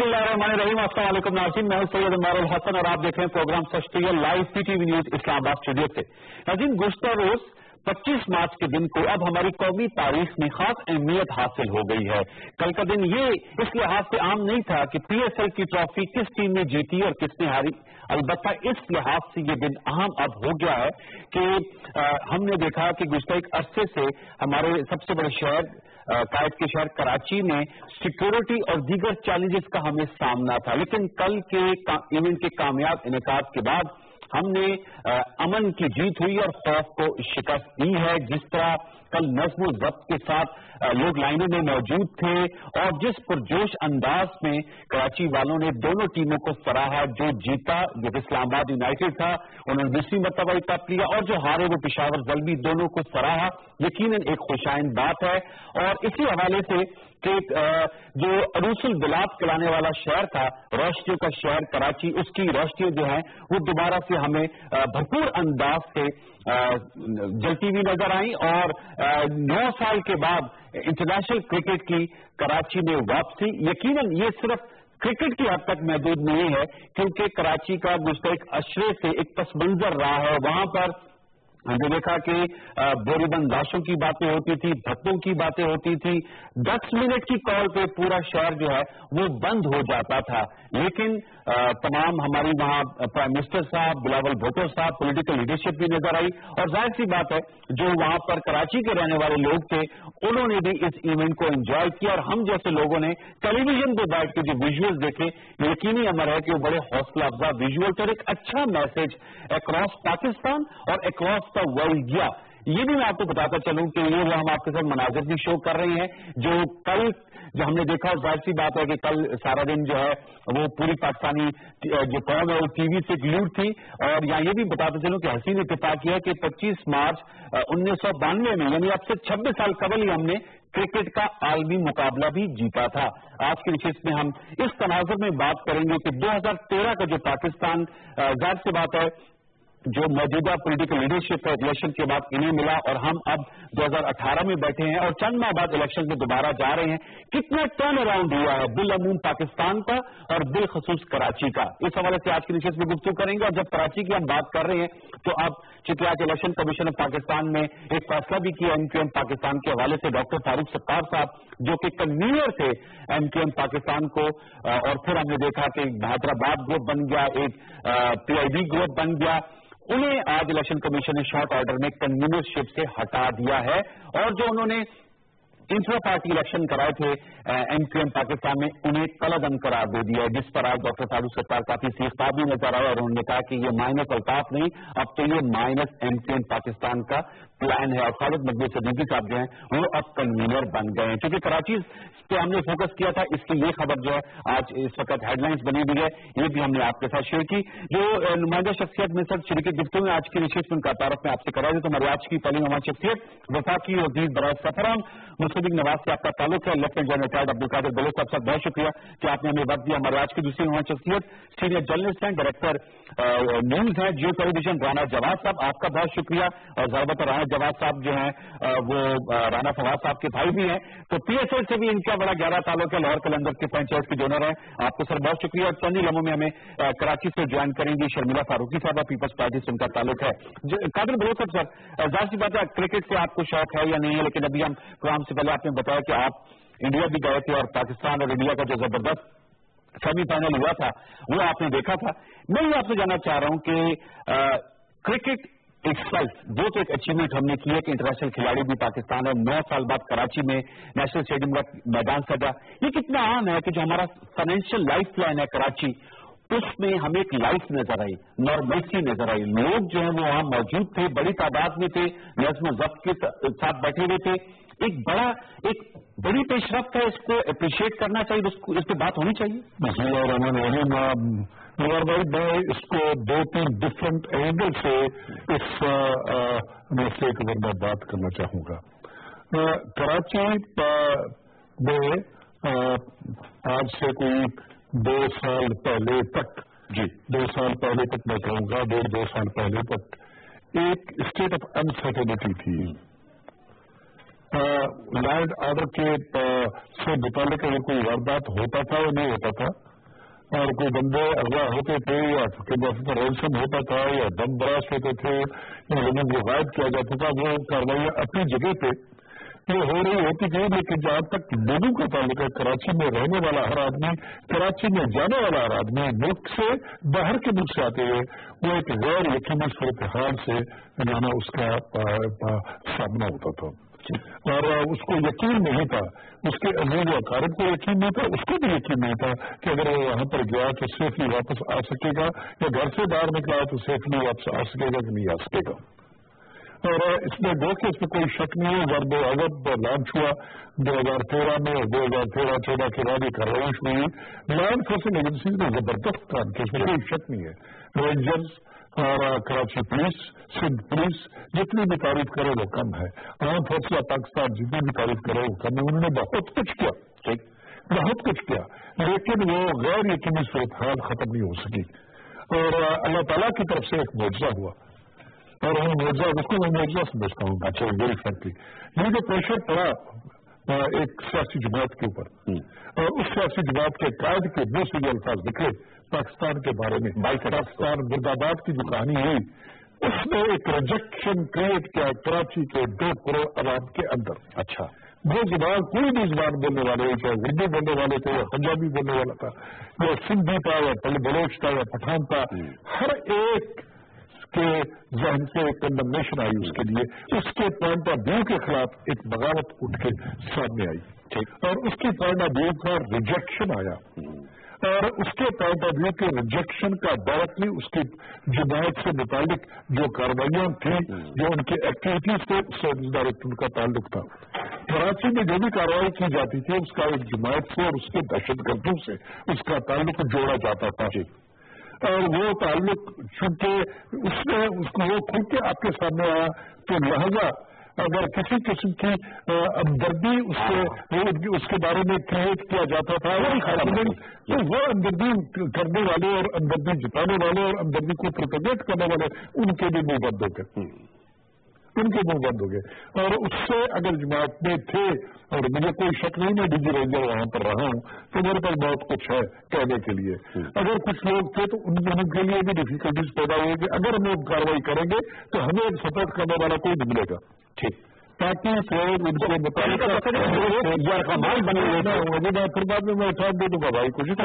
बिस्मिल्लाहिर्रहमानिर्रहीम। अस्सलाम वालेकुम नाज़रीन, मैं हूं सैयद उमर हसन और आप देख रहे हैं प्रोग्राम सच तो ये live PTV news Islamabad studio से। नाज़रीन, गुज़श्ता रोज 25 मार्च के दिन को अब हमारी कौमी तारीख में खास अहमियत हासिल हो गई है। कल का दिन ये इस लिहाज से आम नहीं था कि पीएसएल की ट्रॉफी किस टीम ने जीती और किसने हारी, अलबत्ता इस लिहाज से ये दिन अहम अब हो गया है कि हमने देखा कि गुज़श्ता एक अरसे से हमारे सबसे बड़े शहर कायद के शहर कराची में सिक्योरिटी और दीगर चैलेंजेस का हमें सामना था, लेकिन कल के इवेंट के कामयाब इनेकाद के बाद हमने अमन की जीत हुई और खौफ को शिकस्त दी है। जिस तरह कल नज़्म व ज़ब्त के साथ लोग लाइनों में मौजूद थे और जिस पुरजोश अंदाज में कराची वालों ने दोनों टीमों को सराहा, जो जीता जो इस्लामाबाद यूनाइटेड था उन्होंने दूसरी मरतबा कप लिया और जो हारे वो पेशावर ज़ल्बी, दोनों को सराहा, यकीनन एक खुशाइन बात है। और इसी हवाले से कि जो अरूसुल बिलाद कहलाने वाला शहर था, रोशनियों का शहर कराची, उसकी रोशनियां जो हैं वो दोबारा से हमें भरपूर अंदाज से जलती हुई नजर आई और 9 साल के बाद इंटरनेशनल क्रिकेट की कराची में वापसी यकीनन ये सिर्फ क्रिकेट की हद तक महदूद नहीं है, क्योंकि कराची का गुज़श्ता एक अशरे से एक पस मंजर रहा है। वहां पर हमने देखा कि बोरीबंद लाशों की बातें होती थी, भत्तों की बातें होती थी, 10 मिनट की कॉल पे पूरा शहर जो है वो बंद हो जाता था। लेकिन तमाम हमारी वहाँ प्राइम मिनिस्टर साहब, बिलावल भुट्टो साहब, पॉलिटिकल लीडरशिप भी नजर आई और जाहिर सी बात है जो वहां पर कराची के रहने वाले लोग थे उन्होंने भी इस इवेंट को एंजॉय किया और हम जैसे लोगों ने टेलीविजन पे बैठ के जो विजुअल्स देखे, यकीनी अमर है कि वो बड़े हौसला अफजा विजुअल्स और एक अच्छा मैसेज अक्रॉस पाकिस्तान और अक्रॉस द वर्ल्ड गया। ये भी मैं आपको बताता चलूं कि ये वो हम आपके साथ मनाजिर भी शो कर रहे हैं जो कल जो हमने देखा, और जाहिर सी बात है कि कल सारा दिन जो है वो पूरी पाकिस्तानी जो कौम है वो टीवी से ग्लूड थी। और यहाँ ये भी बताते चलूं कि हसीन इत्तेफाक है कि 25 मार्च 1992 में यानी अब से 26 साल कबल ही हमने क्रिकेट का आलमी मुकाबला भी जीता था। आज की नशिस्त में हम इस तनाजुर में बात करेंगे कि 2013 का जो पाकिस्तान, जाहिर सी बात है जो मौजूदा पॉलिटिकल लीडरशिप है इलेक्शन के बाद इन्हें मिला और हम अब 2018 में बैठे हैं और चंद माह बाद इलेक्शन में दोबारा जा रहे हैं, कितना टर्न अराउंड हुआ है बिलअमूम पाकिस्तान का और बिलखसूस कराची का। इस हवाले से आज की नशिस्त में गुफ्तगू करेंगे। और जब कराची की हम बात कर रहे हैं तो अब चूंकि आज इलेक्शन कमीशन ऑफ पाकिस्तान ने एक फैसला भी किया एमक्यूएम पाकिस्तान के हवाले से, डॉक्टर फारूक सत्तार साहब जो कि कन्वीनर थे एमक्यूएम पाकिस्तान को, और फिर हमने देखा कि हैदराबाद ग्रुप बन गया, एक पीआईबी ग्रुप बन गया, उन्हें आज इलेक्शन कमीशन ने शॉर्ट ऑर्डर में कन्वीनरशिप से हटा दिया है। और जो उन्होंने इंट्रा पार्टी इलेक्शन कराए थे एमक्यूएम पाकिस्तान में, उन्हें कलअदम करार दे दिया है, जिस पर आज डॉक्टर फारूक सत्तार काफी सीखता भी नजर आया और उन्होंने कहा कि ये माइनस अल्ताफ नहीं, अब तो ये माइनस एमक्यूएम पाकिस्तान का प्लान है। और खालिद मकबूल सिद्दीकी साहब जो हैं वो अब कन्वीनर बन गए हैं। क्योंकि कराची पे हमने फोकस किया था, इसकी ये खबर जो है आज इस वक्त हेडलाइंस बनी हुई है, ये भी हमने आपके साथ शेयर की। जो नुमाइंदा शख्सियत में सब शरीक गुफ्तगू में आज की नशिस्त में उनका तारुफ में आपसे करा दें तो हमारी आज की पहली नुमाइंदा शख्सियत वफाकी वज़ीर बराए सफरान मुस्तफिक नवाज से आपका ताल्लुक है। Lieutenant general retired Abdul Qadir Baloch साहब, बहुत शुक्रिया कि आपने हमें वक्त दिया। हमारे आज की दूसरी नुमाइंदा शख्सियत सीनियर जर्नलिस्ट हैं, डायरेक्टर न्यूज है जियो टेलीविजन, राना जवाद साहब, आपका बहुत शुक्रिया। और ज़रूरत राना जवाद साहब जो है वो राना फवाद साहब के भाई भी हैं, तो पीएसएल से भी इनका बड़ा गहरा ताल्लुक है, लाहौर कलंदर के फ्रेंचाइज के डोनर हैं। आपको सर बहुत शुक्रिया। और चंद ही लम्हों में हमें कराची से ज्वाइन करेंगी शर्मिला फारूकी साहब, पीपल्स पार्टी से उनका ताल्लुक है। कादिर बलोच साहब, सर जाहिर सी बात है क्रिकेट से आपको शौक है या नहीं है, लेकिन अभी हम प्रोग्राम से पहले आपने बताया कि आप इंडिया भी गए थे और पाकिस्तान और इंडिया का जो जबरदस्त सेमीफाइनल हुआ था वो आपने देखा था। मैं ये आपसे जानना चाह रहा हूं कि क्रिकेट एक सेल्फ वो तो एक अचीवमेंट हमने की है कि इंटरनेशनल खिलाड़ी भी पाकिस्तान है, 9 साल बाद कराची में नेशनल स्टेडियम का मैदान सजा, ये कितना आम है कि जो हमारा फाइनेंशियल लाइफ लाइन है कराची, उसमें हमें एक लाइफ नजर आई, नॉर्मलसी नजर आई, लोग जो है वो वहां मौजूद थे, बड़ी तादाद में थे, नज़्म ज़ब्त के साथ बैठे हुए थे। एक बड़ी पेशरफ्त है, इसको अप्रिशिएट करना चाहिए, इस पर बात होनी चाहिए। नवार भाई इसको 2-3 डिफरेंट एंगल से इस मसले के ऊपर मैं बात करना चाहूंगा। कराची में आज से कोई 2 साल पहले तक, जी 2 साल पहले तक मैं कहूँगा 1.5-2 साल पहले तक एक स्टेट ऑफ अनसर्टेनिटी थी। लैंड ऑर्डर के से मुतालिक अगर कोई वारदात होता था या नहीं होता था اور کوئی بندے اغوا ہوتے تھے یا رینسم ہوتا تھا یا بم براسٹ ہوتے تھے یا لوگوں کو غائب کیا جاتا تھا، وہ کاروائیاں اپنی جگہ پہ وہ ہو رہی ہوتی تھی. لیکن جہاں تک لوگوں کا تعلق ہے، کراچی میں رہنے والا ہر آدمی، کراچی میں جانے والا ہر آدمی ملک سے باہر کے ملک سے آتے ہوئے وہ ایک غیر یقینی صورتحال سے اس کا سامنا ہوتا تھا، اور اس کو یقین نہیں تھا، اس کے عزیز و اقارب کو یقین نہیں تھا، اس کو بھی یقین نہیں تھا کہ اگر وہ وہاں پر گیا تو سیفلی واپس آ سکے گا، یا گھر سے باہر نکلا تو سیفلی واپس آ سکے گا کہ نہیں آ سکے گا. اور اس میں اس میں کوئی شک نہیں ہے. ضرب اغب لانچ ہوا 2013 میں، 2013-14 کے بعد یہ کارروائی شروع ہوئی. لا انفورسنگ ایجنسیز نے زبردست کام کیا، اس میں کوئی شک نہیں ہے. رینجرز اور کراچی پولیس، سندھ پولیس جتنی بھی تعریف کرے وہ کم ہے. عام فیصلہ پاکستان جتنی بھی تعریف کرے وہ کم ہے. انہوں نے بہت کچھ کیا، بہت کچھ کیا، لیکن وہ غیر یقینی صورتحال ختم نہیں ہو سکی. اور اللہ تعالیٰ کی طرف سے ایک معجزہ ہوا، اور وہ معجزہ، اس کو میں معجزہ سمجھتا ہوں. اچھا، ویری فرینکلی یہ جو پریشر پڑا ایک سیاسی جماعت کے اوپر، اور اس سیاسی جماعت کے قائد کے بے سجے الفاظ نکلے پاکستان کے بارے میں، پاکستان مرد آباد کی جو کہانی ہوئی، اس نے ایک ریجیکشن کریٹ کیا کراچی کے 2 کروڑ عوام کے اندر. اچھا، وہ زبان کوئی بھی زبان بولنے والے، چاہے اردو بولنے والے تھے یا پنجابی بولنے والا تھا یا سندھی تھا یا بلوچ تھا یا پٹھان تھا، ہر ایک کے ذہن سے ایک کنڈمنیشن آئی اس کے لیے. اس کے پوائنٹ آف ویو کے خلاف ایک بغاوت اٹھ کے سامنے آئی، اور اس کے پوائنٹ آف ویو کا ریجیکشن آیا، اور اس کے پوائنٹ آف ویو کے ریجیکشن کا ڈائریکٹلی اس کی جماعت سے متعلق جو کاروائیاں تھیں، جو ان کی ایکٹیویٹیز تھے، اس سے ڈائریکٹ ان کا تعلق تھا. کراچی میں جو بھی کارروائی کی جاتی تھی اس کا ایک جماعت سے اور اس کے دہشت گردوں سے اس کا تعلق جوڑا جاتا تھا. اور وہ تعلق چونکہ اس میں اس کو وہ کھل کے آپ کے سامنے آیا، تو لہذا اگر کسی قسم کی ہمدردی اس کے بارے میں کریٹ کیا جاتا تھا تو وہ ہمدردی کرنے والے اور ہمدردی جتانے والے اور ہمدردی کو پروپیگیٹ کرنے والے ان کے بھی منہ بند ہو گئے، ان کے منہ بند ہو گئے. اور اس سے اگر جماعت میں تھے، اور مجھے کوئی شک نہیں، میں ڈی جی رینجر وہاں پر رہا ہوں تو میرے پاس بہت کچھ ہے کہنے کے لیے. اگر کچھ لوگ تھے تو ان کے لیے بھی ڈیفیکلٹیز پیدا ہوئی کہ اگر ہم لوگ کارروائی کریں گے تو ہمیں سپورٹ کرنے والا کوئی نہیں ملے گا، ٹھیک، تاکہ پھر ان کے مطابق بنے ہوئے. میں پھر بعد میں ساتھ دے دوں گا بھائی کچھ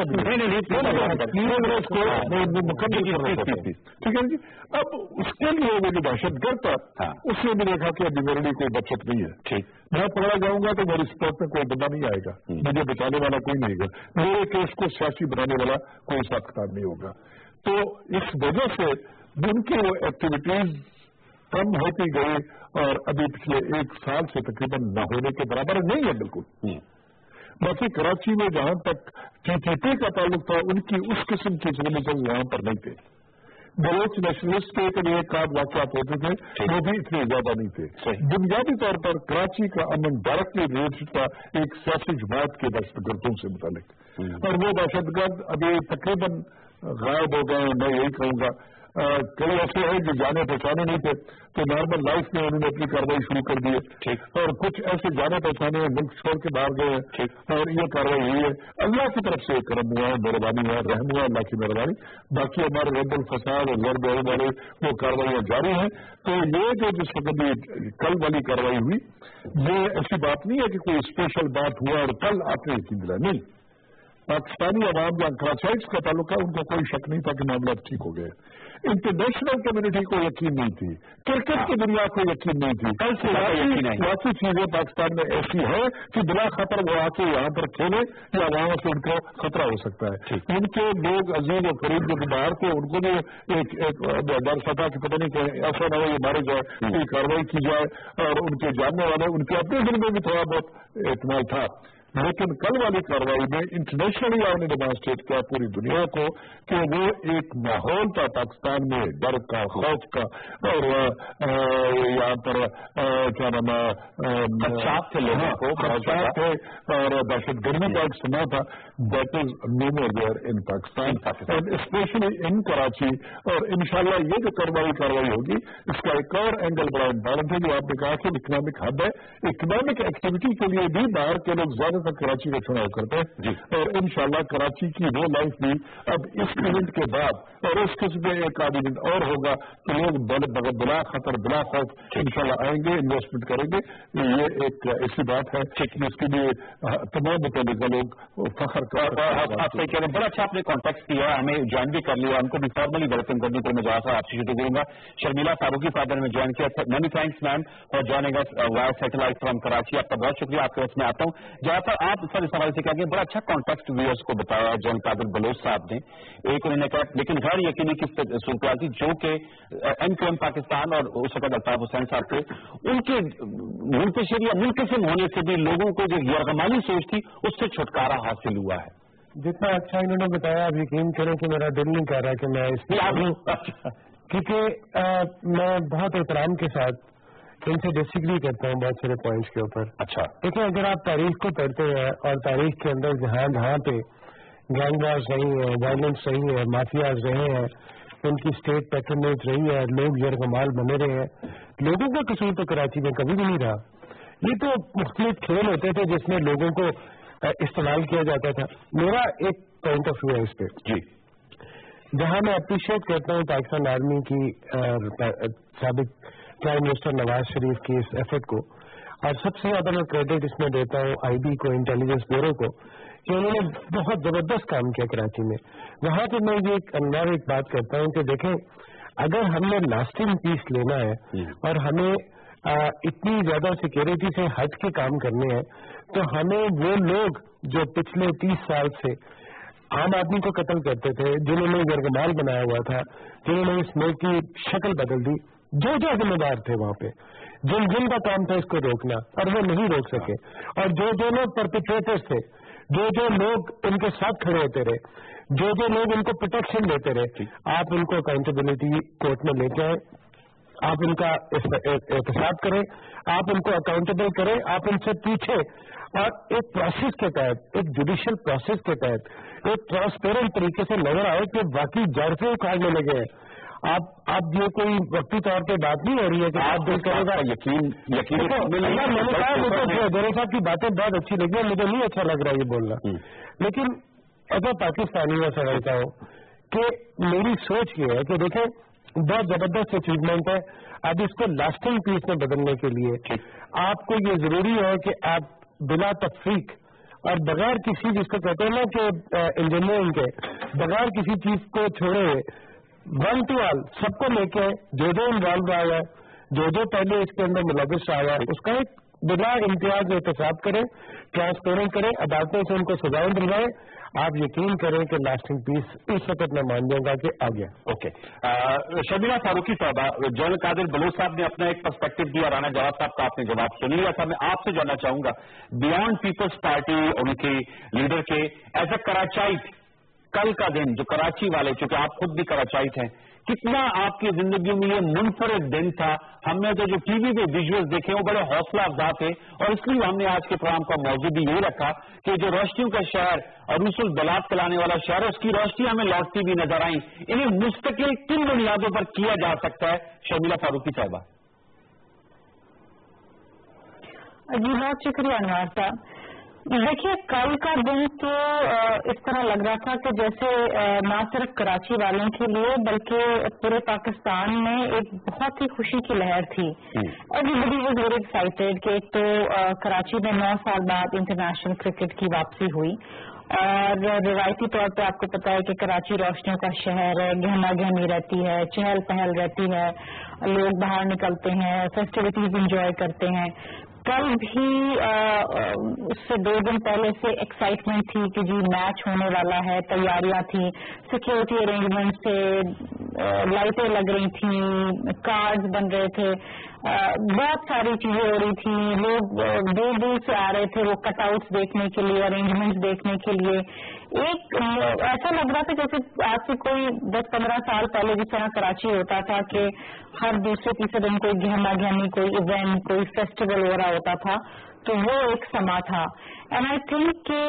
ٹھیک ہے جی. اب اس کے لیے وہ جو دہشت گرد تھا اس نے بھی دیکھا کہ ابھی میرے لیے کوئی بچت نہیں ہے، ٹھیک، میں پکڑا جاؤں گا تو میری سپورٹ میں کوئی بندہ نہیں آئے گا، مجھے بچانے والا کوئی نہیں ہوگا، میرے کیس کو سیاسی بنانے والا کوئی سازگار نہیں ہوگا. تو اس وجہ سے ان کی وہ ایکٹیویٹیز کم ہوتی گئی، اور ابھی پچھلے 1 سال سے تقریباً نہ ہونے کے برابر نہیں ہے بالکل. باقی کراچی میں جہاں تک TTP کا تعلق تھا ان کی اس قسم کی ایکسٹریمزم یہاں پر نہیں تھے. بلوچ نیشنلسٹ کے لیے ایک آدھ واقعات ہوتے تھے، وہ بھی اتنے زیادہ نہیں تھے. بنیادی طور پر کراچی کا امن ڈائریکٹلی ریلیٹڈ تھا ایک سیاسی جماعت کے دہشت گردوں سے متعلق، اور وہ دہشت گرد ابھی تقریباً غائب ہو گئے. میں یہی کہوں گا کئی ایسے ہیں جو جانے پہچانے نہیں تھے تو نارمل لائف میں انہوں نے اپنی کارروائی شروع کر دی ہے، اور کچھ ایسے جانے پہچانے ملک چھوڑ کے باہر گئے ہیں، اور یہ کارروائی ہوئی ہے. اللہ کی طرف سے کرم ہوا ہے، مہربانی ہوا، رحم ہوا، اللہ کی مہربانی. باقی ہمارے رد الفساد اور غرب والے وہ کاروائیاں جاری ہیں. تو یہ جو جس وقت کل والی کارروائی ہوئی، یہ ایسی بات نہیں ہے کہ کوئی اسپیشل بات ہوا اور کل آپ نے یقین دلایا، نہیں. پاکستانی عوام جہاں کراچائٹس کا تعلق ہے ان کو کوئی شک نہیں تھا کہ معاملات ٹھیک ہو گئے. انٹرنیشنل کمیونٹی کو یقین نہیں تھی، کرکٹ کی دنیا کو یقین نہیں تھی. کل سے باقی چیزیں پاکستان میں ایسی ہے کہ بلا خطر وہ آ کے یہاں پر کھیلے یا وہاں سے ان کو خطرہ ہو سکتا ہے. ان کے لوگ عزیز اور قریب جو باہر تھے ان کو بھی ایک ڈر ستا کہ پتہ نہیں کہ ایسا نہ ہو یہ مارے جائے، کوئی کارروائی کی جائے، اور ان کے جاننے والے ان کے اپنے دل میں بھی تھوڑا بہت اعتماد تھا. لیکن کل والی کارروائی میں انٹرنیشنلی آپ نے ڈیمانسٹریٹ کیا پوری دنیا کو کہ وہ ایک ماحول تھا پاکستان میں ڈر کا، خوف کا، اور یہاں پر کیا نام خدشات تھے لوگوں کو، خدشات تھے، اور دہشت گردی کا ایک سما تھا. that is no more there in Pakistan and especially in Karachi. اور انشاءاللہ یہ جو کارروائی ہوگی اس کا ایک اور اینگل بڑا امپورٹنٹ ہے جو آپ نے کہا کہ اکنامک ہب ہے. اکنامک ایکٹیویٹی کے لیے بھی باہر کے لوگ زیادہ تر کراچی کا چناؤ کرتے ہیں اور انشاءاللہ کراچی کی وہ لائف بھی اب اس ایونٹ کے بعد اور اس قسم میں ایک ایونٹ اور ہوگا کہ لوگ بلا خطر بلا خوف انشاءاللہ آئیں گے, انویسٹمنٹ کریں گے. یہ ایک ایسی بات ہے جس کے لیے تمام متعلقہ لوگ فخر کر آپ سے کہہ رہے ہیں. بڑا اچھا آپ نے کانٹیکٹ کیا, ہمیں جوائن بھی کر لیا, ہم کو بھی فارملی ویلکم کرنے کو میں جہاں آپ سے شروع کروں گا. شرمیلا فاروقی صاحب نے جوائن کیا. Many thanks ma'am for joining us via satellite from Karachi. آپ کا بہت شکریہ. آپ کے وقت میں آتا ہوں جہاں پر آپ سر اس حوالے سے کہا کہ بڑا اچھا کانٹیکٹ ویورس کو بتایا جنرل قادر بلوچ صاحب نے. ایک انہوں نے کہا لیکن غیر یقینی کی صورتحال تھی جو کہ MQM پاکستان اور اس وقت الطاف حسین صاحب تھے, ان کے منتشر یا منقسم ہونے سے بھی لوگوں کو جو یرغمالی سوچ تھی اس سے چھٹکارا حاصل ہوا ہے. جتنا اچھا انہوں نے بتایا آپ یقین کریں کہ میرا دل نہیں کر رہا کہ میں اس میں کیونکہ میں بہت احترام کے ساتھ ان سے ڈسیگری کرتا ہوں بہت سارے پوائنٹس کے اوپر. اچھا دیکھیں اگر آپ تاریخ کو پڑھتے ہیں اور تاریخ کے اندر جہاں جہاں پہ گینگ واز رہی ہے, وائلنس رہی ہے, مافیاز رہے ہیں, ان کی اسٹیٹ پیٹرنیج رہی ہے, لوگ یرغمال بنے رہے ہیں, لوگوں کا قصور تو کراچی میں کبھی بھی نہیں رہا. یہ تو مختلف کھیل ہوتے تھے جس میں لوگوں کو استعمال کیا جاتا تھا. میرا ایک پوائنٹ آف ویو ہے اس پہ جی, جہاں میں اپریشیٹ کرتا ہوں پاکستان آرمی کی سابق پرائم منسٹر نواز شریف کی اس ایفرٹ کو, اور سب سے زیادہ میں کریڈٹ اس میں دیتا ہوں IB کو, انٹیلیجنس بیورو کو, کہ انہوں نے بہت زبردست کام کیا کراچی میں. وہاں پہ میں یہ ایک بات کرتا ہوں کہ دیکھیں اگر ہم نے لاسٹنگ پیس لینا ہے اور ہمیں اتنی زیادہ سیکورٹی سے ہٹ کے کام کرنے ہیں تو ہمیں وہ لوگ جو پچھلے 30 سال سے عام آدمی کو قتل کرتے تھے, جنہوں نے یرغمال بنایا ہوا تھا, جنہوں نے اس ملک کی شکل بدل دی, جو ذمہ دار تھے وہاں پہ, جن کا کام تھا اس کو روکنا اور وہ نہیں روک سکے, اور جو لوگ پرپیٹریٹرز تھے, جو لوگ ان کے ساتھ کھڑے ہوتے رہے, جو لوگ ان کو پروٹیکشن دیتے رہے, آپ ان کو اکاؤنٹیبلٹی کورٹ میں لے کے آئیں, آپ ان کا احتساب کریں, آپ ان کو اکاؤنٹیبل کریں, آپ ان سے پوچھیں, اور ایک پروسیس کے تحت, ایک جوڈیشل پروسیس کے تحت ایک ٹرانسپیرنٹ طریقے سے نظر آئے کہ واقعی جڑ سے اکھاڑنے لگے ہیں. آپ یہ کوئی وقتی طور پہ بات نہیں ہو رہی ہے کہ آپ دل کرے گا یقین میں نے کہا مجھے دورے صاحب کی باتیں بہت اچھی لگی, مجھے نہیں اچھا لگ رہا یہ بولنا, لیکن اگر پاکستانی میں سمجھتا ہوں کہ میری سوچ یہ ہے کہ دیکھیں بہت زبردست اچیومنٹ ہے. اب اس کو لاسٹنگ پیس میں بدلنے کے لیے آپ کو یہ ضروری ہے کہ آپ بلا تفریق اور بغیر کسی, جس کو کہتے ہیں نا کہ انجینئرنگ کے, بغیر کسی چیز کو چھوڑے ون ٹو آل سب کو لے کے جو انوالو رہا ہے, جو پہلے اس کے اندر ملوث رہا ہے, اس کا ایک بلا امتیاز احتساب کریں, ٹرانسپیرنٹ کریں, عدالتوں سے ان کو سزائیں دلوائیں. آپ یقین کریں کہ لاسٹنگ پیس اس وقت میں مان جاؤں گا کہ آ گیا. اوکے, شرمیلا فاروقی صاحبہ, جنرل قادر بلوچ صاحب نے اپنا ایک پرسپیکٹو دیا, رانا جواد صاحب کا آپ نے جواب سن لیا تھا. میں آپ سے جاننا چاہوں گا بیانڈ پیپلز پارٹی ان کے لیڈر کے ایز اے کراچائٹ, کل کا دن جو کراچی والے, چونکہ آپ خود بھی کراچائٹ ہیں, کتنا آپ کی زندگی میں یہ منفرد دن تھا؟ ہم نے تو جو ٹی وی پہ ویژولز دیکھے وہ بڑے حوصلہ افزا تھے, اور اس لیے ہم نے آج کے پروگرام کا موضوع بھی یہ رکھا کہ جو روشنیوں کا شہر اور رسول بلاد کلانے والا شہر ہے, اس کی روشنی ہمیں لوٹتی بھی نظر آئیں. انہیں مستقل کن بنیادوں پر کیا جا سکتا ہے؟ شرمیلا فاروقی صاحبہ. جی بہت شکریہ انوار صاحب. دیکھیے کل کا دن تو اس طرح لگ رہا تھا کہ جیسے نہ صرف کراچی والوں کے لیے بلکہ پورے پاکستان میں ایک بہت ہی خوشی کی لہر تھی. ایوری واز ویری ایکسائٹیڈ کہ ایک تو کراچی میں 9 سال بعد انٹرنیشنل کرکٹ کی واپسی ہوئی, اور روایتی طور پہ آپ کو پتا ہے کہ کراچی روشنیوں کا شہر ہے, گہما گہمی رہتی ہے, چہل پہل رہتی ہے, لوگ باہر نکلتے ہیں, فیسٹیوٹیز انجوائے کرتے ہیں. کل بھی اس سے 2 دن پہلے سے ایکسائٹمنٹ تھی کہ جی میچ ہونے والا ہے, تیاریاں تھیں, سیکورٹی ارینجمنٹ سے, لائٹیں لگ رہی تھیں, کارڈز بن رہے تھے, بہت ساری چیزیں ہو رہی تھیں. لوگ دور دور سے آ رہے تھے وہ کٹ آؤٹس دیکھنے کے لیے, ارینجمنٹس دیکھنے کے لیے. ایک ایسا لگ رہا تھا جیسے آج سے کوئی 10-15 سال پہلے جس طرح کراچی ہوتا تھا کہ ہر دوسرے تیسرے دن کوئی گہما گہمی کوئی ایونٹ کوئی فیسٹیول وغیرہ ہوتا تھا، تو وہ ایک سما تھا. اینڈ آئی تھنک کہ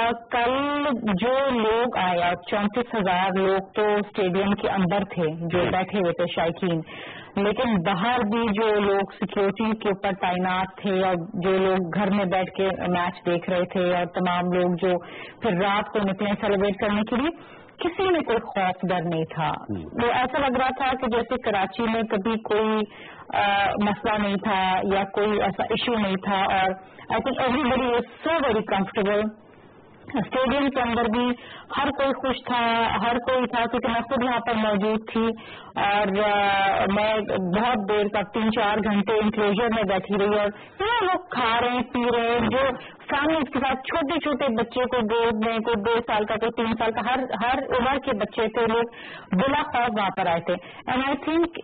کل جو لوگ آیا 34,000 لوگ تو اسٹیڈیم کے اندر تھے جو بیٹھے ہوئے تھے شائقین، لیکن باہر بھی جو لوگ سیکیورٹی کے اوپر تعینات تھے اور جو لوگ گھر میں بیٹھ کے میچ دیکھ رہے تھے اور تمام لوگ جو پھر رات کو نکلے سیلیبریٹ کرنے کے لیے، کسی میں کوئی خوف ڈر نہیں تھا. تو ایسا لگ رہا تھا کہ جیسے کراچی میں کبھی کوئی مسئلہ نہیں تھا یا کوئی ایسا ایشو نہیں تھا. اور I think everybody was so very comfortable. Stadium کے اندر بھی ہر کوئی خوش تھا، ہر کوئی تھا، کیونکہ میں خود یہاں پر موجود تھی اور میں بہت دیر تک 3-4 گھنٹے انکلوژر میں بیٹھی رہی. اور لوگ کھا رہے ہیں پی رہے ہیں، جو فیملیز کے ساتھ چھوٹے چھوٹے بچے کو گود میں، کوئی 2 سال کا کوئی 3 سال کا، ہر عمر کے بچے تھے، لوگ بلا خوف وہاں پر آئے تھے. اینڈ آئی تھنک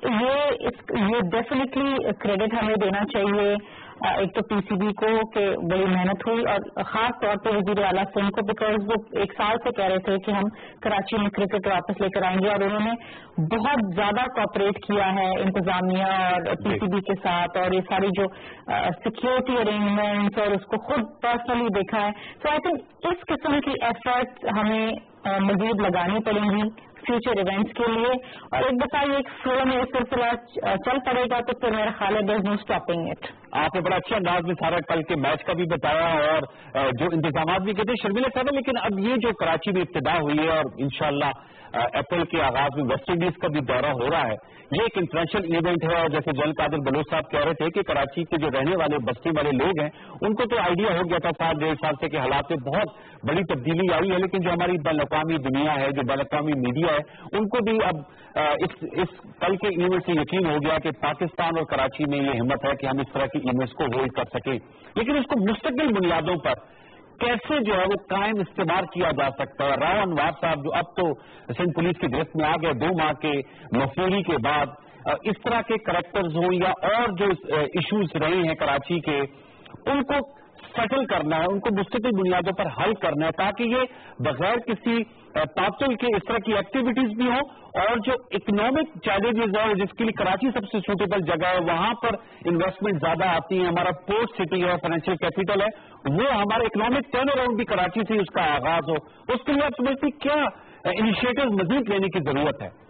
یہ ڈیفینیٹلی کریڈٹ ہمیں دینا چاہیے ایک تو پی سی بی کو کہ بڑی محنت ہوئی، اور خاص طور پہ وزیر اعلیٰ سنگھ کو، بیکاز وہ 1 سال سے کہہ رہے تھے کہ ہم کراچی میں کرکٹ واپس لے کر آئیں گے، اور انہوں نے بہت زیادہ کوآپریٹ کیا ہے انتظامیہ اور پی سی بی کے ساتھ، اور یہ ساری جو سیکیورٹی ارینجمنٹس اور اس کو خود پرسنلی دیکھا ہے. سو آئی تھنک اس قسم کی ایفرٹ ہمیں مزید لگانی پڑیں گی فیوچر ایونٹس کے لیے. اور ایک دفعہ یہ ایک فلو میں یہ سلسلہ چل پڑے گا تو پھر میرا خیال ہے دیر از نو اسٹاپنگ اٹ. آپ نے بڑا اچھا انداز میں سارا کل کے میچ کا بھی بتایا اور جو انتظامات بھی کہتے ہیں شرمیلا صاحب. لیکن اب یہ جو کراچی میں ابتدا ہوئی ہے اور انشاءاللہ اپریل کے آغاز میں ویسٹ انڈیز کا بھی دورہ ہو رہا ہے، یہ ایک انٹرنیشنل ایونٹ ہے. اور جیسے جنرل قادر بلوچ صاحب کہہ رہے تھے کہ کراچی کے جو رہنے والے بستی والے لوگ ہیں ان کو تو آئیڈیا ہو گیا تھا 7-1.5 سال سے کہ حالات میں بہت بڑی تبدیلی آئی ہے، لیکن جو ہماری بین الاقوامی دنیا ہے، جو بین الاقوامی میڈیا ہے، ان کو بھی اب اس کل کے ایونٹ سے یقین ہو گیا کہ پاکستان اور کراچی میں یہ ہمت ہے کہ ہم اس طرح کی ایونٹس کو ہولڈ کر سکیں. لیکن اس کو مستقل بنیادوں پر کیسے جو ہے وہ قائم استعمال کیا جا سکتا ہے؟ راؤ انوار صاحب جو اب تو سندھ پولیس کی گرفت میں آ گئے 2 ماہ کے مفوری کے بعد، اس طرح کے کریکٹرز ہوں یا اور جو ایشوز رہے ہیں کراچی کے، ان کو سیٹل کرنا ہے، ان کو مستقل بنیادوں پر حل کرنا ہے تاکہ یہ بغیر کسی تعطل کے اس طرح کی ایکٹیویٹیز بھی ہوں. اور جو اکنامک چیلنجز ہے جس کے لیے کراچی سب سے سوٹیبل جگہ ہے، وہاں پر انویسٹمنٹ زیادہ آتی ہے، ہمارا پورٹ سٹی ہے، فائنینشیل کیپٹل ہے، وہ ہمارا اکنامک ٹرن اراؤنڈ بھی کراچی سے اس کا آغاز ہو. اس کے لیے آپ سمجھتے کیا انیشیٹو مزید لینے کی ضرورت ہے؟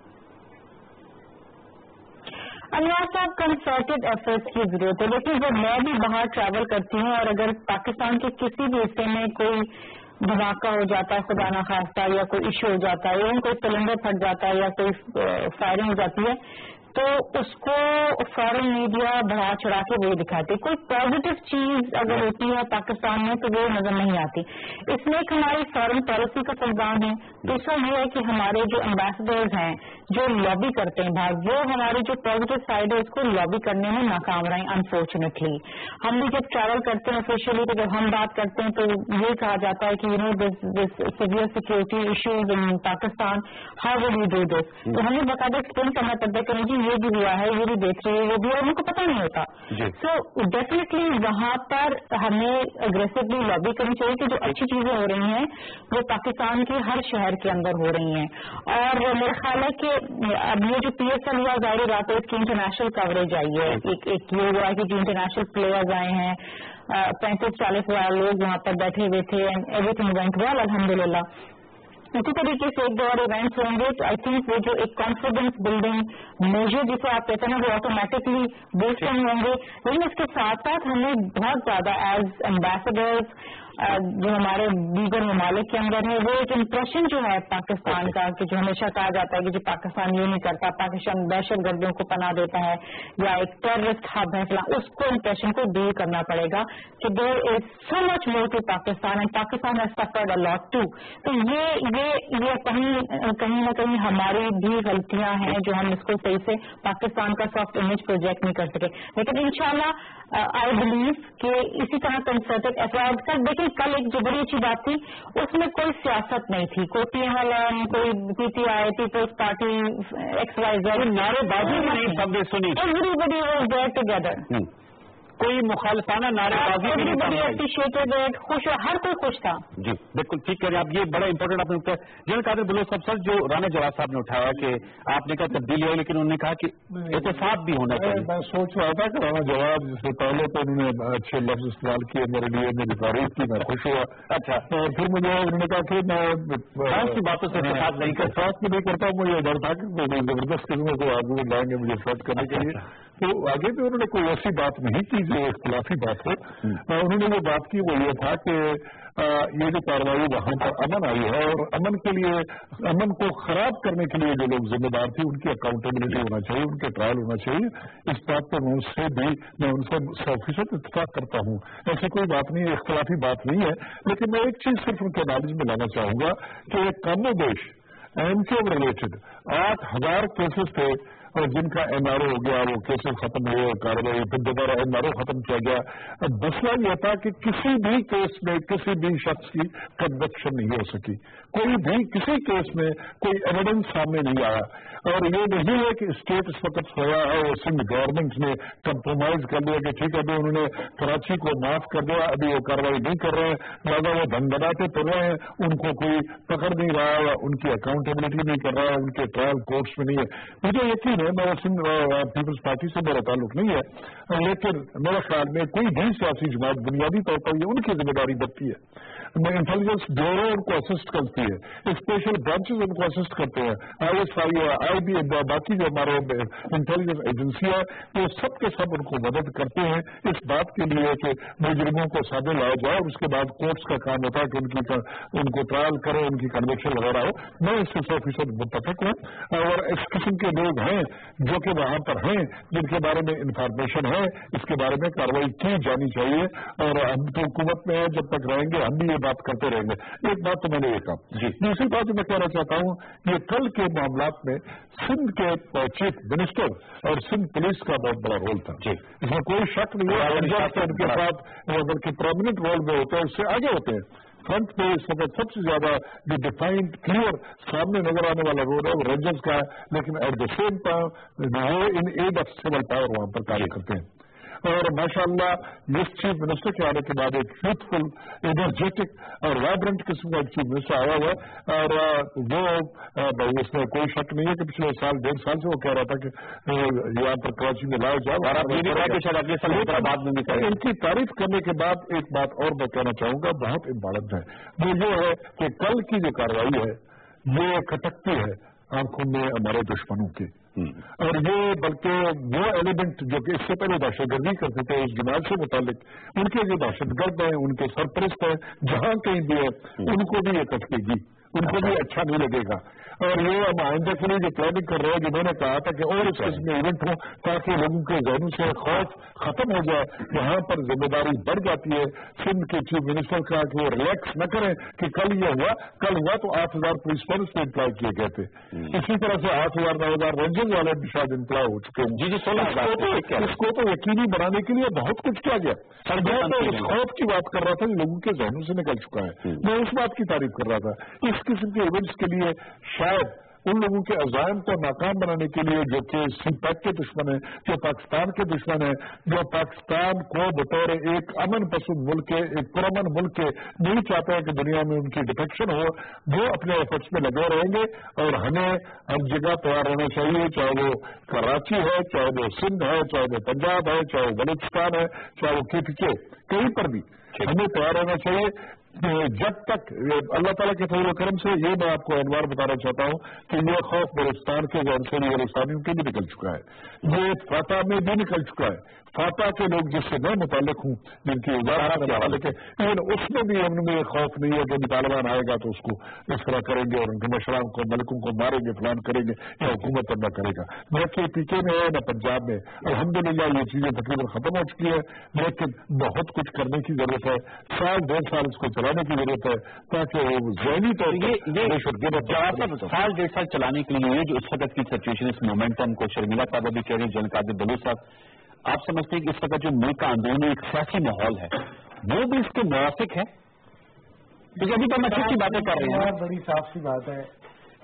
انوار صاحب کنسرٹڈ ایفرٹس کی ضرورت ہے. لیکن جب میں بھی باہر ٹریول کرتی ہوں اور اگر پاکستان کے کسی بھی حصے میں کوئی دھماکہ ہو جاتا ہے خدا نخواستہ یا کوئی ایشو ہو جاتا ہے یا کوئی سلنڈر پھٹ جاتا ہے یا کوئی فائرنگ ہو جاتی ہے تو اس کو فورن میڈیا بڑھا چڑھا کے وہی دکھاتی ہے. کوئی پازیٹیو چیز اگر ہوتی ہے پاکستان میں تو وہ نظر نہیں آتی. اس میں ایک ہماری فورن پالیسی کا فقدان ہے. دوسرا یہ ہے کہ ہمارے جو امبیسڈرز ہیں جو لابی کرتے ہیں باہر، وہ ہماری جو پازیٹیو سائڈ ہے اس کو لابی کرنے میں ناکام رہے انفارچونیٹلی. ہم بھی جب ٹریول کرتے ہیں آفیشلی تو جب ہم بات کرتے ہیں تو یہ کہا جاتا ہے کہ you know this severe security issues in Pakistan, how will you do this. تو ہمیں باقاعدہ ایکسپلین کرنا پڑتا ہے کہ جی یہ بھی ہوا ہے، یہ بھی دیکھ رہے ہیں، وہ بھی، اور ان کو پتہ نہیں ہوتا. سو ڈیفینیٹلی وہاں پر ہمیں اگریسولی لابی کرنی چاہیے کہ جو اچھی چیزیں ہو رہی ہیں وہ پاکستان کے ہر شہر کے اندر ہو رہی ہیں. اور میرا خیال ہے کہ اب یہ جو پی ایس ایل ہوا ظاہر بات ہے اس کی انٹرنیشنل کوریج آئی ہے. ایک یہ ہوا کہ جو انٹرنیشنل پلیئرز آئے ہیں 35-40 ہزار لوگ وہاں پر بیٹھے ہوئے تھے and everything went well الحمدللہ. اسی طریقے سے ایک دو اور ایونٹس ہوں گے. آئی تھنک وہ جو ایک کانفیڈینس بلڈنگ میجر جسے آپ کہتے ہیں وہ آٹومیٹکلی بوسٹنگ ہوں گے. لیکن اس کے ساتھ ساتھ ہمیں بہت زیادہ ایز ایمبیسڈرز جو ہمارے دیگر ممالک کے اندر ہے وہ ایک امپریشن جو ہے پاکستان کا کہ جو ہمیشہ کہا جاتا ہے کہ جو پاکستان یہ نہیں کرتا، پاکستان دہشت گردوں کو پناہ دیتا ہے یا ایک ٹیررسٹ ہب ہے فلاں، اس کو امپریشن کو دور کرنا پڑے گا کہ there is so much more to Pakistan and Pakistan has suffered a lot too. تو یہ کہیں نہ کہیں ہماری بھی غلطیاں ہیں جو ہم اس کو صحیح سے پاکستان کا سافٹ امیج پروجیکٹ نہیں کر سکے. لیکن انشاءاللہ آئی بلیو کہ اسی طرح کنسرٹڈ ایفرٹ کا. دیکھیں کل ایک جو بڑی اچھی بات تھی اس میں کوئی سیاست نہیں تھی، کوئی پی ایم ایل ایم، کوئی P T I, Peoples Party, X Y Z, نعرے بازی نہیں سب نے سنی. Everybody was there together. کوئی مخالفانہ نعرے بازی بھی نہیں اپریشیٹڈ، خوش، ہر کوئی خوش تھا. جی بالکل ٹھیک کہہ رہے ہیں آپ. یہ بڑا امپورٹنٹ آپ نے اٹھایا جنرل قادر بلوچ صاحب. سر جو رانا جواد صاحب نے اٹھایا کہ آپ نے کہا تبدیلی ہے، لیکن انہوں نے کہا کہ احتساب بھی ہونا چاہیے. میں سوچ رہا تھا کہ رانا جواد جس سے پہلے تو انہوں نے اچھے لفظ استعمال کیے میرے لیے، میری تعریف کی، میں خوش ہوا. اچھا، اور پھر مجھے انہوں نے کہا کہ میں کی باتوں سے اتفاق نہیں کر ساتھ بھی نہیں کرتا. مجھے ڈر تھا کہ زبردست قسموں کو آگے لائیں گے مجھے فوٹ کرنے کے لیے. تو آگے بھی انہوں نے کوئی ایسی بات نہیں کی جو اختلافی بات ہو. انہوں نے جو بات کی وہ یہ تھا کہ یہ جو کارروائی وہاں پر امن آئی ہے، اور امن کے لیے، امن کو خراب کرنے کے لیے جو لوگ ذمہ دار تھے ان کی اکاؤنٹیبلٹی ہونا چاہیے، ان کے ٹرائل ہونا چاہیے. اس بات پر میں ان سے 100% اتفاق کرتا ہوں. ایسی کوئی بات نہیں ہے، اختلافی بات نہیں ہے. لیکن میں ایک چیز صرف ان کے نالج میں لانا چاہوں گا کہ کم و بیش ایم کیو ریلیٹڈ 8,000 کیسز تھے، اور جن کا این آر او ہو گیا، وہ کیسز ختم ہوئے، کارروائی پھر دوبارہ این آر او ختم کیا گیا. اب مسئلہ یہ تھا کہ کسی بھی کیس میں کسی بھی شخص کی کنوکشن نہیں ہو سکی. کوئی بھی کسی کیس میں کوئی ایویڈنس سامنے نہیں آیا. اور یہ نہیں ہے کہ اسٹیٹ اس وقت سویا ہے اور سندھ گورنمنٹ نے کمپرومائز کر لیا کہ ٹھیک ہے ابھی انہوں نے کراچی کو معاف کر دیا، ابھی وہ کارروائی نہیں کر رہے ہیں، لہٰذا وہ دھن بناتے پڑ رہے ہیں، ان کو کوئی پکڑ نہیں رہا ہے، ان کی اکاؤنٹیبلٹی نہیں کر رہا ہے، ان کے ٹرائل کورٹس میں نہیں ہے. مجھے یقین ہے، میں سندھ پیپلز پارٹی سے میرا تعلق نہیں ہے، لیکن میرے خیال میں کوئی بھی سیاسی جماعت بنیادی طور پر یہ ان کی ذمہ داری بنتی ہے. انٹیلیجنس بیورو ان کو اسسٹ کرتی ہے، اسپیشل برانچز ان کو اسسٹ کرتے ہیں، آئی ایس آئی ہے، آئی بی، باقی جو ہمارے انٹیلیجنس ایجنسی ہے، وہ سب کے سب ان کو مدد کرتے ہیں اس بات کے لیے کہ مجرموں کو سامنے لایا جائے. اور اس کے بعد کورٹس کا کام ہوتا ہے کہ ان کو ٹرائل کرے، ان کی کنوکشن وغیرہ ہو. میں اس سے 100% متفق ہوں. اور اس قسم کے لوگ ہیں جو کہ وہاں پر ہیں، جن کے بارے میں انفارمیشن ہے، اس کے بارے میں کارروائی کی جانی چاہیے. اور ہم تو حکومت میں جب تک رہیں گے ہم بھی یہ بات کرتے رہیں گے. ایک بات تو میں نے یہ کہا. دوسری بات جو میں کہنا چاہتا ہوں، یہ کل کے معاملات میں سندھ کے چیف منسٹر اور سندھ پولیس کا بہت بڑا رول تھا. اس میں کوئی شک نہیں ہے. ان کے ساتھ بلکہ پرومیننٹ رول میں ہوتے ہیں، اس سے آگے ہوتے ہیں. فرنٹ پہ اس وقت سب سے زیادہ جو ڈیفائنڈ کلیئر سامنے نظر آنے والا رول ہے وہ رینجرز کا ہے. لیکن ایٹ دا سیم ٹائم وہ in aid of civil power وہاں پر کام کرتے ہیں. اور ماشاءاللہ اس چیف منسٹر کے آنے کے بعد ایک یوتھفل، انرجیٹک اور وائبرنٹ قسم کا چیف منسٹر آیا ہوا ہے. اور وہ اس میں کوئی شک نہیں ہے کہ پچھلے سال 1.5 سال سے وہ کہہ رہا تھا کہ یہاں پر کراچی میں لایا جائے. ان کی تعریف کرنے کے بعد ایک بات اور میں کہنا چاہوں گا بہت امپارٹنٹ ہے، وہ یہ ہے کہ کل کی جو کارروائی ہے یہ کھٹکتی ہے آنکھوں میں ہمارے دشمنوں کی. اور یہ بلکہ وہ ایلیمنٹ جو کہ اس سے پہلے دہشت گردی کرتے تھے اس جماعت سے متعلق، ان کے جو دہشت گرد ہیں، ان کے سرپرست ہیں، جہاں کہیں بھی ہے ان کو بھی یہ کٹکے گی، ان کو بھی اچھا نہیں لگے گا. اور یہ ہم آئندہ کے لیے جو پلاننگ کر رہے ہیں، جنہوں نے کہا تھا کہ اور اس قسم میں ایونٹ ہو تاکہ لوگوں کے ذہنوں سے خوف ختم ہو جائے، یہاں پر ذمہ داری بڑھ جاتی ہے سندھ کے چیف منسٹر کا کہ وہ ریلیکس نہ کریں کہ کل یہ ہوا، کل ہوا تو 8,000 پولیس فورس میں امپلائی کیے گئے تھے. اسی طرح سے 8,000 9,000 رینجرز والے بھی شاید امپلائی ہو چکے ہیں. اس کو تو یقینی بنانے کے لیے بہت کچھ کیا گیا. میں تو اس خوف کی بات کر رہا تھا جو لوگوں کے ذہنوں سے نکل چکا ہے. میں اس بات کی تعریف کر رہا تھا. اس قسم کے ایونٹس کے لیے شاید ان لوگوں کے عزائم کو ناکام بنانے کے لیے جو کہ سی پیک کے دشمن ہیں، جو پاکستان کے دشمن ہیں، جو پاکستان کو بطور ایک امن پسند ملک کے، ایک پرامن ملک کے نہیں چاہتے ہیں کہ دنیا میں ان کی ڈیفیکشن ہو، وہ اپنے ایفرٹس میں لگے رہیں گے. اور ہمیں ہر جگہ تیار رہنا چاہیے، چاہے وہ کراچی ہے، چاہے وہ سندھ ہے، چاہے وہ پنجاب ہے، چاہے وہ بلوچستان ہے، چاہے وہ کہیں پر بھی ہمیں تیار رہنا چاہیے. جب تک اللہ تعالیٰ کے فضل و کرم سے یہ میں آپ کو انوار بتانا چاہتا ہوں کہ یہ خوف بلوچستان کے بلوچستانیوں کے بھی نکل چکا ہے، یہ فاتح میں بھی نکل چکا ہے. فاتح کے لوگ جس سے میں متعلق ہوں، جن کی وزارت سے متعلق ہے، لیکن اس میں بھی ہم میں یہ خوف نہیں ہے کہ طالبان آئے گا تو اس کو اس طرح کریں گے اور ان کے مشران کو، ملکوں کو ماریں گے، فلان کریں گے، یا حکومت نہ کرے گا. نہ کہ پی کے میں ہے نہ پنجاب میں. الحمدللہ یہ چیزیں تقریباً ختم ہو چکی ہے، لیکن بہت کچھ کرنے کی ضرورت ہے. 1.5 سال اس کو چلانے کی ضرورت ہے تاکہ وہ ذہنی طور پر 1.5 سال چلانے کے لیے جو اس وقت کی سچویشن، اس مومنٹم کو شرمیلا صاحب بھی کہہ رہی ہیں، جنرل قادر بلوچ صاحب، آپ سمجھتے ہیں کہ اس وقت جو ملک کا اندرونی ایک سیاسی ماحول ہے وہ بھی اس کے موافق ہے؟ کیونکہ ابھی تو ہم اچھی باتیں کر رہے ہیں. بڑی صاف سی بات ہے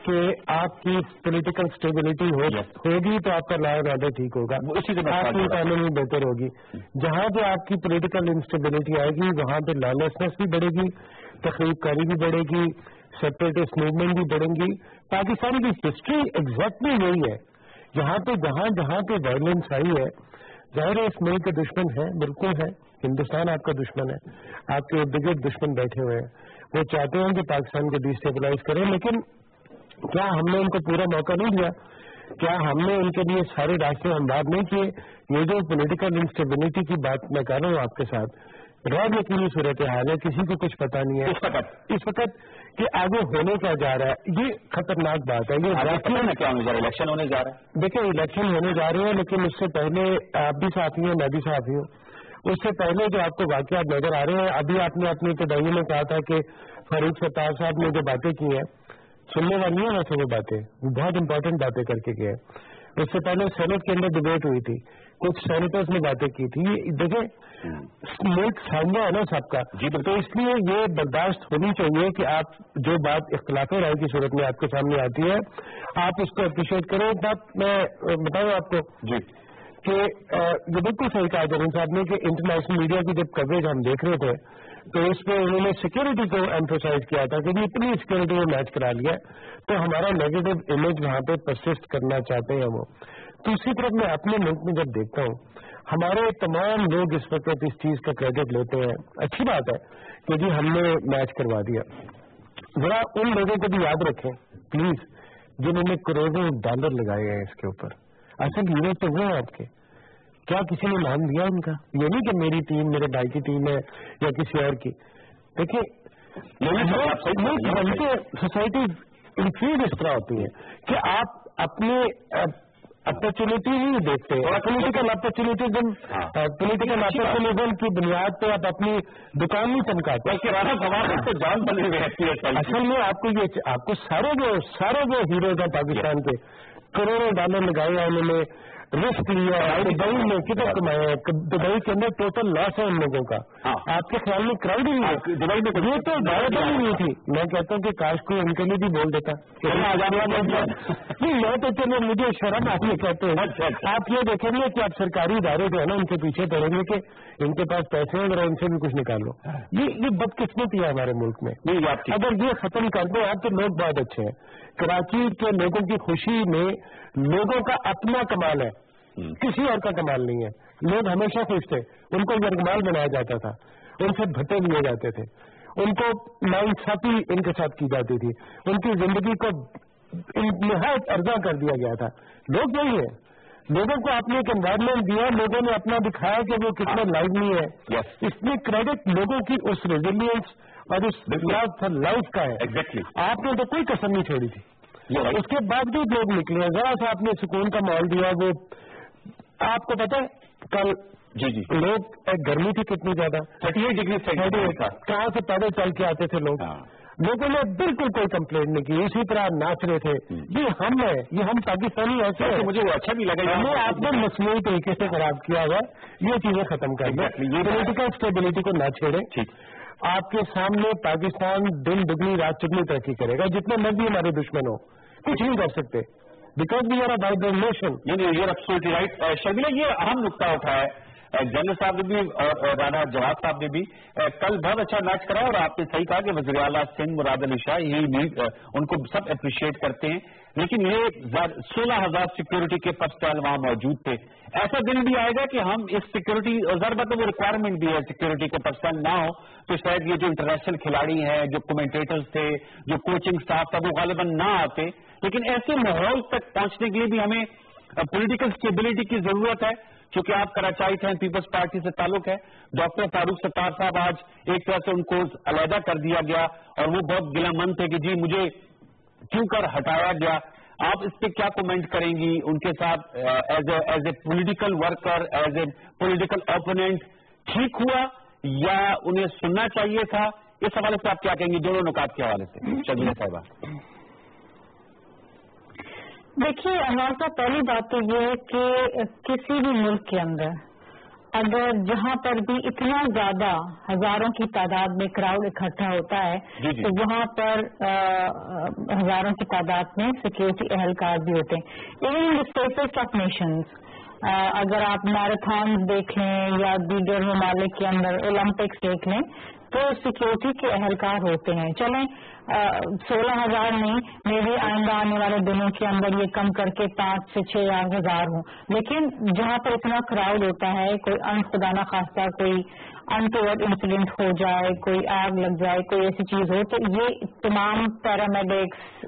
کہ آپ کی پولیٹیکل اسٹیبلٹی ہوگی تو آپ کا لا اینڈ آرڈر ٹھیک ہوگا, آپ کی اکانومی بہتر ہوگی. جہاں پہ آپ کی پولیٹیکل انسٹیبلٹی آئے گی وہاں پہ لالسنس بھی بڑھے گی, تخریب کاری بھی بڑھے گی, سیپریٹسٹ موومنٹ بھی بڑھیں گی. پاکستان کی ہسٹری ایگزیکٹلی یہی ہے. یہاں پہ جہاں پہ وائلنس آئی ہے, ظاہر ہے اس ملک کے دشمن ہے, بالکل ہے, ہندوستان آپ کا دشمن ہے, آپ کے ارد گرد دشمن بیٹھے ہوئے ہیں, وہ چاہتے ہیں کہ پاکستان کو ڈیسٹیبلائز کریں. لیکن کیا ہم نے ان کو پورا موقع نہیں دیا؟ کیا ہم نے ان کے لیے سارے راستے ہموار نہیں کیے؟ یہ جو پولیٹیکل انسٹیبلٹی کی بات میں کر رہا ہوں آپ کے ساتھ, غیر یقینی صورتحال ہے, کسی کو کچھ پتا نہیں ہے اس وقت کہ آگے ہونے کیا جا رہا ہے. یہ خطرناک بات ہے. یہ الیکشن ہونے جا رہا ہے. دیکھیں الیکشن ہونے جا رہے ہیں, لیکن اس سے پہلے آپ بھی ساتھی ہیں, میں بھی ساتھی ہوں. اس سے پہلے جو آپ کو واقعات نظر آ رہے ہیں, ابھی آپ نے اپنی ابتدائی میں کہا تھا کہ فاروق ستار صاحب نے جو باتیں کی ہیں سننے والی ہیں ویسے وہ باتیں, وہ بہت امپورٹنٹ باتیں کر کے گئے. اس سے پہلے سینٹ کے اندر ڈبیٹ ہوئی تھی, کچھ سینیٹرز نے باتیں کی تھی. دیکھیں ملک سانجا ہے نا سب کا, تو اس لیے یہ برداشت ہونی چاہیے کہ آپ جو بات اختلاف رائے کی صورت میں آپ کے سامنے آتی ہے آپ اس کو اپریشیٹ کریں. ایک بات میں بتاؤں آپ کو کہ یہ بالکل صحیح کہا جرین صاحب نے کہ انٹرنیشنل میڈیا کی جب کوریج ہم دیکھ رہے تھے تو اس پہ انہوں نے سیکورٹی کو ایمفیسائز کیا تھا کہ اتنی سیکورٹی میں میچ کرا لیا تو ہمارا نیگیٹو امیج وہاں پہ پرسسٹ کرنا چاہتے ہیں وہ. دوسری طرف میں اپنے ملک میں جب دیکھتا ہوں ہمارے تمام لوگ اس وقت اس چیز کا کریڈٹ لیتے ہیں. اچھی بات ہے کہ جی ہم نے میچ کروا دیا. ذرا ان لوگوں کو بھی یاد رکھیں پلیز جنہوں نے کروڑوں ڈالر لگائے ہیں اس کے اوپر. اصل ہیرو تو وہ ہیں آپ کے. کیا کسی نے نام دیا ان کا؟ یہ نہیں کہ میری ٹیم میرے بھائی کی ٹیم ہے یا کسی اور کی. دیکھیے سوسائٹی انفیڈ اس طرح ہوتی ہے کہ آپ اپنے اپرچونیٹی نہیں دیکھتے. پولیٹیکل اپرچونیٹیزم کی بنیاد پہ آپ اپنی دکان نہیں چمکاتے. جان بنے ہوئے اصل میں آپ کو سارے جو ہیروز ہیں پاکستان کے کروڑوں ڈالر لگائے ہیں, انہوں نے رسک لیا. دبئی میں کتنا کمایا ہے, دبئی کے اندر ٹوٹل لاس ہے ان لوگوں کا. آپ کے خیال میں کراؤڈ ہی ہے دبئی میں؟ یہ تو دعوت ہی نہیں تھی. میں کہتا ہوں کہ کاش کو ان کے لیے بھی بول دیتا. میں تو چلو مجھے شرم آپ یہ کہتے ہیں. آپ یہ دیکھیں گے کہ آپ سرکاری ادارے جو ہے نا ان کے پیچھے پڑیں گے کہ ان کے پاس پیسے ہیں ذرا ان سے بھی کچھ نکال لو. یہ بدقسمتی ہے ہمارے ملک میں. اگر یہ ختم کر دیں آپ تو لوگ بہت اچھے ہیں. کراچی کے لوگوں کی خوشی میں لوگوں کا اپنا کمال ہے, کسی اور کا کمال نہیں ہے. لوگ ہمیشہ خوش تھے, ان کو یرغمال بنایا جاتا تھا, ان سے بھٹے لیے جاتے تھے, ان کو ناانصافی ان کے ساتھ کی جاتی تھی, ان کی زندگی کو نہایت ارزاں کر دیا گیا تھا. لوگ یہی ہے, لوگوں کو آپ نے ایک انوائرمنٹ دیا, لوگوں نے اپنا دکھایا کہ وہ کتنا لائیولی ہے. اس میں کریڈٹ لوگوں کی اس ریزیلینس اور اس لائف کا ہے. آپ نے تو کوئی کسر نہیں چھوڑی تھی. اس کے باوجود لوگ نکلے, ذرا سا آپ نے سکون کا ماحول دیا. وہ آپ کو پتا ہے کل لوگ گرمی تھی کتنی زیادہ, 38 ڈگری سیلسیس, کہاں سے پیدل چل کے آتے تھے لوگ. لوگوں نے بالکل کوئی کمپلینٹ نہیں کی, اسی طرح ناچ رہے تھے. یہ ہم ہیں, یہ ہم پاکستانی ایسے ہیں. مجھے وہ اچھا بھی لگا, ہمیں آپ نے مصنوعی طریقے سے خراب کیا ہوا. یہ چیزیں ختم کر دیں, پولیٹیکل اسٹیبلٹی کو نہ چھیڑیں. آپ کے سامنے پاکستان دن دگنی رات چگنی ترقی کرے گا. جتنے مرضی ہمارے دشمن ہو کچھ نہیں کر سکتے, because we are a vibrant nation. You are absolutely right. Sharmila یہ اہم نقطہ اٹھا ہے جنرل صاحب نے بھی اور رانا جواد صاحب نے بھی. کل بہت اچھا میچ کرا اور آپ نے صحیح کہا کہ وزیر اعلیٰ سندھ مراد علی شاہ یہ ان کو سب اپریشیٹ کرتے ہیں, لیکن یہ 16,000 سیکورٹی کے پرسنل وہاں موجود تھے. ایسا دن بھی آئے گا کہ ہم اس سیکورٹی ضرور بات وہ ریکوائرمنٹ بھی ہے سیکورٹی کے پرسنل نہ ہو تو شاید یہ جو انٹرنیشنل کھلاڑی ہیں, جو کمنٹیٹرز تھے, جو کوچنگ اسٹاف تھا وہ غالباً نہ آتے. لیکن ایسے ماحول تک پہنچنے کے لیے بھی ہمیں پولیٹیکل اسٹیبلٹی کی ضرورت ہے. چونکہ آپ کراچائی تھے, پیپلز پارٹی سے تعلق ہے. ڈاکٹر فاروق ستار صاحب آج ایک طرح سے ان کو علیحدہ کر دیا گیا اور وہ بہت گلا مند تھے کہ جی مجھے کیوں کر ہٹایا گیا. آپ اس پہ کیا کومنٹ کریں گی ان کے ساتھ as a political worker, as a political opponent ٹھیک ہوا یا انہیں سننا چاہیے تھا؟ اس حوالے سے آپ کیا کہیں گے دونوں نکات کے حوالے سے شرمیلا صاحبہ؟ دیکھیے انور صاحب, پہلی بات تو یہ ہے کہ کسی بھی ملک کے اندر اگر جہاں پر بھی اتنا زیادہ ہزاروں کی تعداد میں کراؤڈ اکٹھا ہوتا ہے تو وہاں پر ہزاروں کی تعداد میں سیکورٹی اہلکار بھی ہوتے ہیں. Even in the safest of nations اگر آپ میراتھن دیکھ لیں یا دیگر ممالک کے اندر اولمپکس دیکھ لیں تو سیکورٹی کے اہلکار ہوتے ہیں. چلیں 16,000 نہیں, میں بھی آئندہ آنے والے دنوں کے اندر یہ کم کر کے 5 سے 6 ہزار ہوں, لیکن جہاں پر اتنا کراؤڈ ہوتا ہے, کوئی خدا نہ خواستہ کوئی انٹورڈ انسیڈنٹ ہو جائے, کوئی آگ لگ جائے, کوئی ایسی چیز ہو, تو یہ تمام paramedics,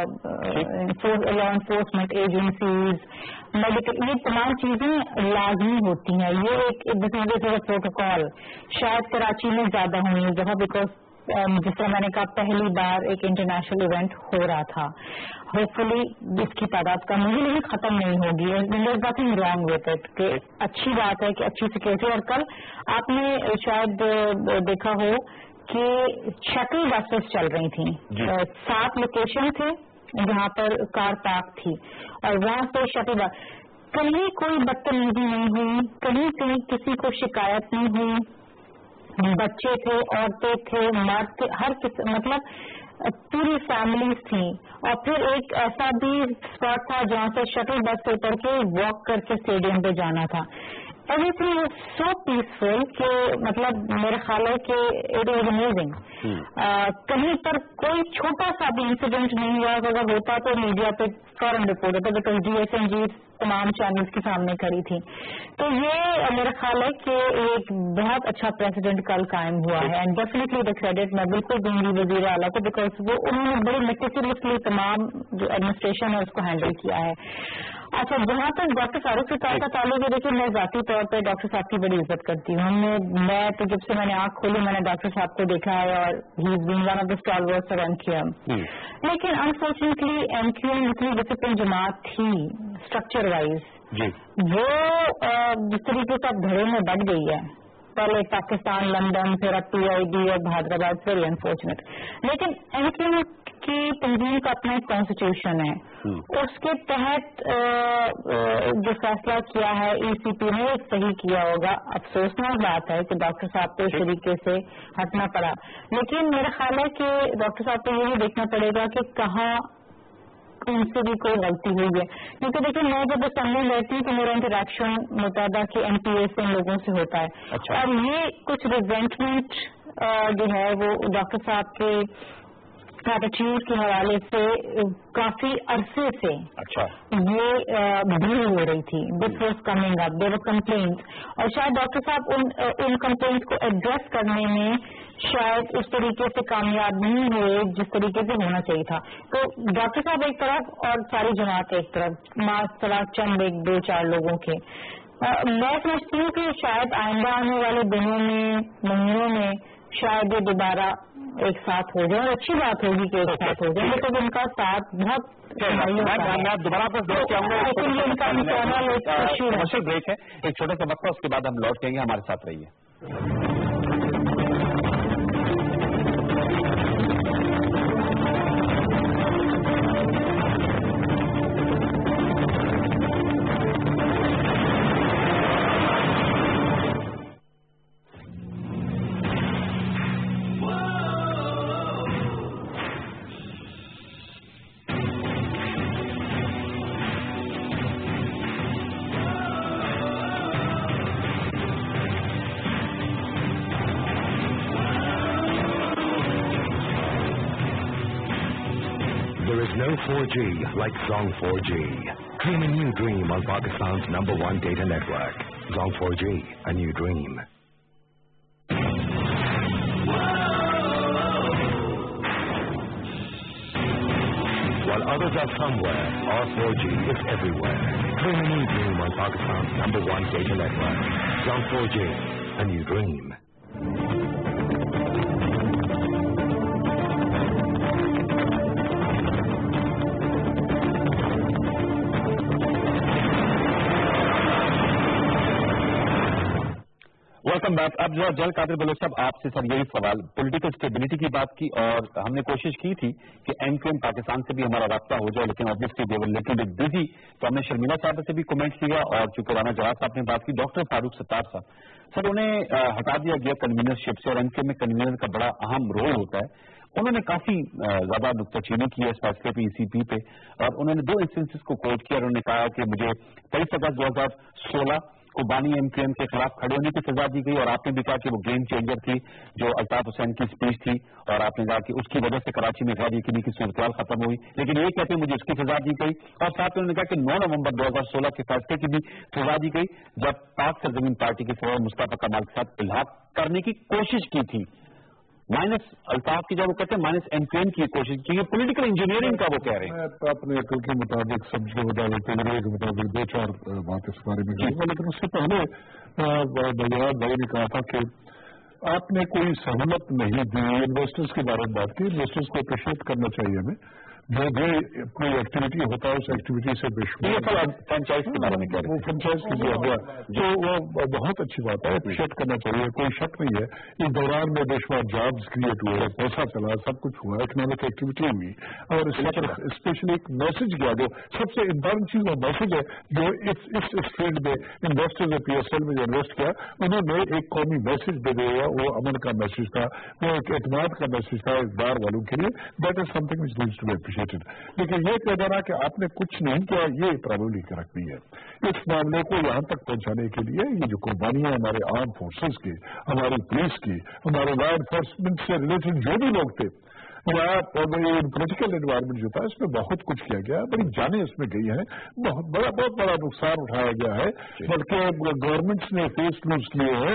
law enforcement agencies, medical, یہ تمام چیزیں لازمی ہوتی ہیں. یہ ایک پروٹوکال شاید کراچی میں زیادہ ہوئی ہے جگہ, بیکاز جس طرح میں نے کہا پہلی بار ایک انٹرنیشنل ایونٹ ہو رہا تھا. ہوپ فلی اس کی تعداد کم ہوگی لیکن ختم نہیں ہوگی. There is nothing wrong with it, کہ اچھی بات ہے کہ اچھی سیکورٹی. اور کل آپ نے شاید دیکھا ہو کہ شٹل بسز چل رہی تھیں, 7 لوکیشن تھے جہاں پر کار پارک تھی, اور وہاں سے شٹل بس, کہیں کوئی بدتمیزی نہیں ہوئی, کہیں کسی کو شکایت نہیں ہوئی. بچے تھے, عورتیں تھے, مرد تھے, ہر مطلب پوری فیملیز تھیں. اور پھر ایک ایسا بھی اسپاٹ تھا جہاں سے شٹل بس سے اتر کے واک کر کے اسٹیڈیم پہ جانا تھا. Everything was so peaceful کہ مطلب میرا خیال ہے کہ اٹ واز امیزنگ. کہیں پر کوئی چھوٹا سا بھی انسیڈنٹ نہیں ہوا, اگر ہوتا تو میڈیا پہ فوراً رپورٹ ہوتا, because D S N G تمام چینلز کے سامنے کھڑی تھی. تو یہ میرا خیال ہے کہ ایک بہت اچھا پریسیڈنٹ کل قائم ہوا ہے, اینڈ ڈیفینیٹلی دا کریڈٹ میں بالکل دوں گی وزیر اعلیٰ کو, بیکاز وہ انہوں نے بڑی میٹیکولسلی تمام جو ایڈمنسٹریشن ہے اس کو ہینڈل کیا ہے. اچھا, جہاں تک ڈاکٹر فاروق صاحب کا تعلق ہے, دیکھیے میں ذاتی طور پہ ڈاکٹر صاحب کی بڑی عزت کرتی ہوں. میں تو جب سے میں نے آنکھ کھولی میں نے ڈاکٹر صاحب کو دیکھا ہے, اور he is been one of the stalwarts of MQM. لیکن انفارچونیٹلی MQM اتنی ڈسپلن جماعت تھی اسٹرکچر وائز, وہ جس طریقے سے اب گھروں میں بڑھ گئی ہے, پہلے پاکستان, لندن, پھر اب PID اور حیدرآباد, ویری انفارچونیٹ. لیکن MQM کی تنظیم کا اپنا ایک کانسٹیٹیوشن ہے, اس کے تحت جو فیصلہ کیا ہے ECP نے وہ صحیح کیا ہوگا. افسوسناک بات ہے کہ ڈاکٹر صاحب کو اس طریقے سے ہٹنا پڑا, لیکن میرا خیال ہے کہ ڈاکٹر صاحب کو یہ بھی دیکھنا پڑے گا کہ کہاں ان سے بھی کوئی غلطی ہوئی ہے. کیونکہ دیکھیں میں جب اسمبلی لیتی ہوں تو میرا انٹریکشن متحدہ کے MPA سے ان لوگوں سے ہوتا ہے, اور یہ کچھ ریزنٹمنٹ جو ہے وہ ڈاکٹر صاحب کے ایٹیٹیوڈ کے حوالے سے کافی عرصے سے یہ بھیڑ ہو رہی تھی. This was coming up, there are complaint, اور شاید ڈاکٹر صاحب ان کمپلینٹ کو ایڈریس کرنے میں شاید اس طریقے سے کامیاب نہیں ہوئے جس طریقے سے ہونا چاہیے تھا. تو ڈاکٹر صاحب ایک طرف اور ساری جماعت ایک طرف, ماسٹر چند 1-2-4 لوگوں کے. میں سمجھتی ہوں کہ شاید آئندہ آنے والے دنوں میں, مہینوں میں شاید یہ دوبارہ ایک ساتھ ہو جائے, اور اچھی بات ہوگی کہ ایک ساتھ ہو جائے, لیکن ان کا ساتھ بہت دوبارہ بریک ہے, ایک چھوٹا سا وقفہ, اس کے بعد ہم لوٹ جائیں گے. ہمارے ساتھ رہیے. No 4G like Zong 4G. Dream a new dream on Pakistan's #1 data network. Zong 4G, a new dream. While others are somewhere, our 4G is everywhere. Dream a new dream on Pakistan's #1 data network. Zong 4G, a new dream. Welcome back. अब जो जल कादिर बलोच साहब आपसे sir यही सवाल, political stability की बात की और हमने कोशिश की थी कि एमक्यूएम पाकिस्तान से भी हमारा रास्ता हो जाए, लेकिन obviously they were little bit busy, तो हमने शर्मिला साहब से भी कमेंट लिया और चूंकि राना जवाब साहब ने बात की, डॉक्टर फारूक सत्तार साहब सर उन्हें हटा दिया गया कन्वीनरशिप से और एमक्यूएम में कन्वीनर का बड़ा अहम रोल होता है। उन्होंने काफी ज्यादा नुक्ताचीनी की है इस फैसले पे ईसीपी पे और उन्होंने 2 इंस्टेंसेस को कोट किया और उन्होंने कहा कि मुझे 23 अगस्त 2016 को बानी एमक्यूएम के खिलाफ खड़े होने की सजा दी गई और आपने भी कहा कि वो गेम चेंजर थी जो अल्ताफ हुसैन की स्पीच थी और आपने कहा कि उसकी वजह से कराची में गैर यकीनी की सूरत खत्म हुई, लेकिन ये कहते मुझे उसकी सजा दी गई और साथ में उन्होंने कहा कि 9 नवंबर 2016 के फैसले की भी सजा दी गई जब पाक सरजमीन पार्टी के सदर मुस्तफा कमाल के साथ इल्हाक करने की कोशिश की थी, माइनस अल्ताफ की, जब वो कहते हैं माइनस एमक्यूएम की कोशिश की, ये पॉलिटिकल इंजीनियरिंग का वो कह रहे हैं। मैं अपने अकल के मुताबिक सबके मुताबिक के मुताबिक 2-4 बात इस बारे में करूँगा, लेकिन उससे पहले बलियार भाई ने कहा था कि आपने कोई सहूलत नहीं दी। इन्वेस्टर्स के बारे में बात की, इन्वेस्टर्स को अप्रिशिएट करना चाहिए हमें, जो भी कोई एक्टिविटी होता है उस एक्टिविटी से फ्रेंचाइज के बारे में कह रहे हैं, वो फ्रेंचाइज की दिया गया तो वो बहुत अच्छी बात है, अप्रिशिएट करना चाहिए, कोई शक नहीं है। इस दौरान में बेशुमार जॉब्स क्रिएट हुए, पैसा चला, सब कुछ हुआ, इकोनॉमिक एक्टिविटी हुई और इसके पर स्पेशली एक मैसेज गया जो सबसे इम्पोर्टेंट चीज और मैसेज है जो इस फील्ड में इन्वेस्टर्स ने PSL में जो इन्वेस्ट किया उन्होंने एक कौमी मैसेज दे दिया, वो अमन का मैसेज था, वो एक एतमाद का मैसेज था इस बार वालों के लिए। That is something which needs to be appreciated. लेकिन ये कह देना कि आपने कुछ नहीं किया, ये प्रॉब्लम करेक्ट नहीं है। इस मामले को यहाँ तक पहुंचाने के लिए ये जो कुर्बानियां हमारे आर्म फोर्सेस की, हमारी पुलिस की, हमारे लॉ एनफोर्समेंट से रिलेटेड जो भी लोग थे या पॉलिटिकल एनवायरमेंट जो था इसमें बहुत कुछ किया गया, बड़ी जानें इसमें गई हैं, बहुत बड़ा नुकसान उठाया गया है, बल्कि गवर्नमेंट्स ने फेस लूज किए हैं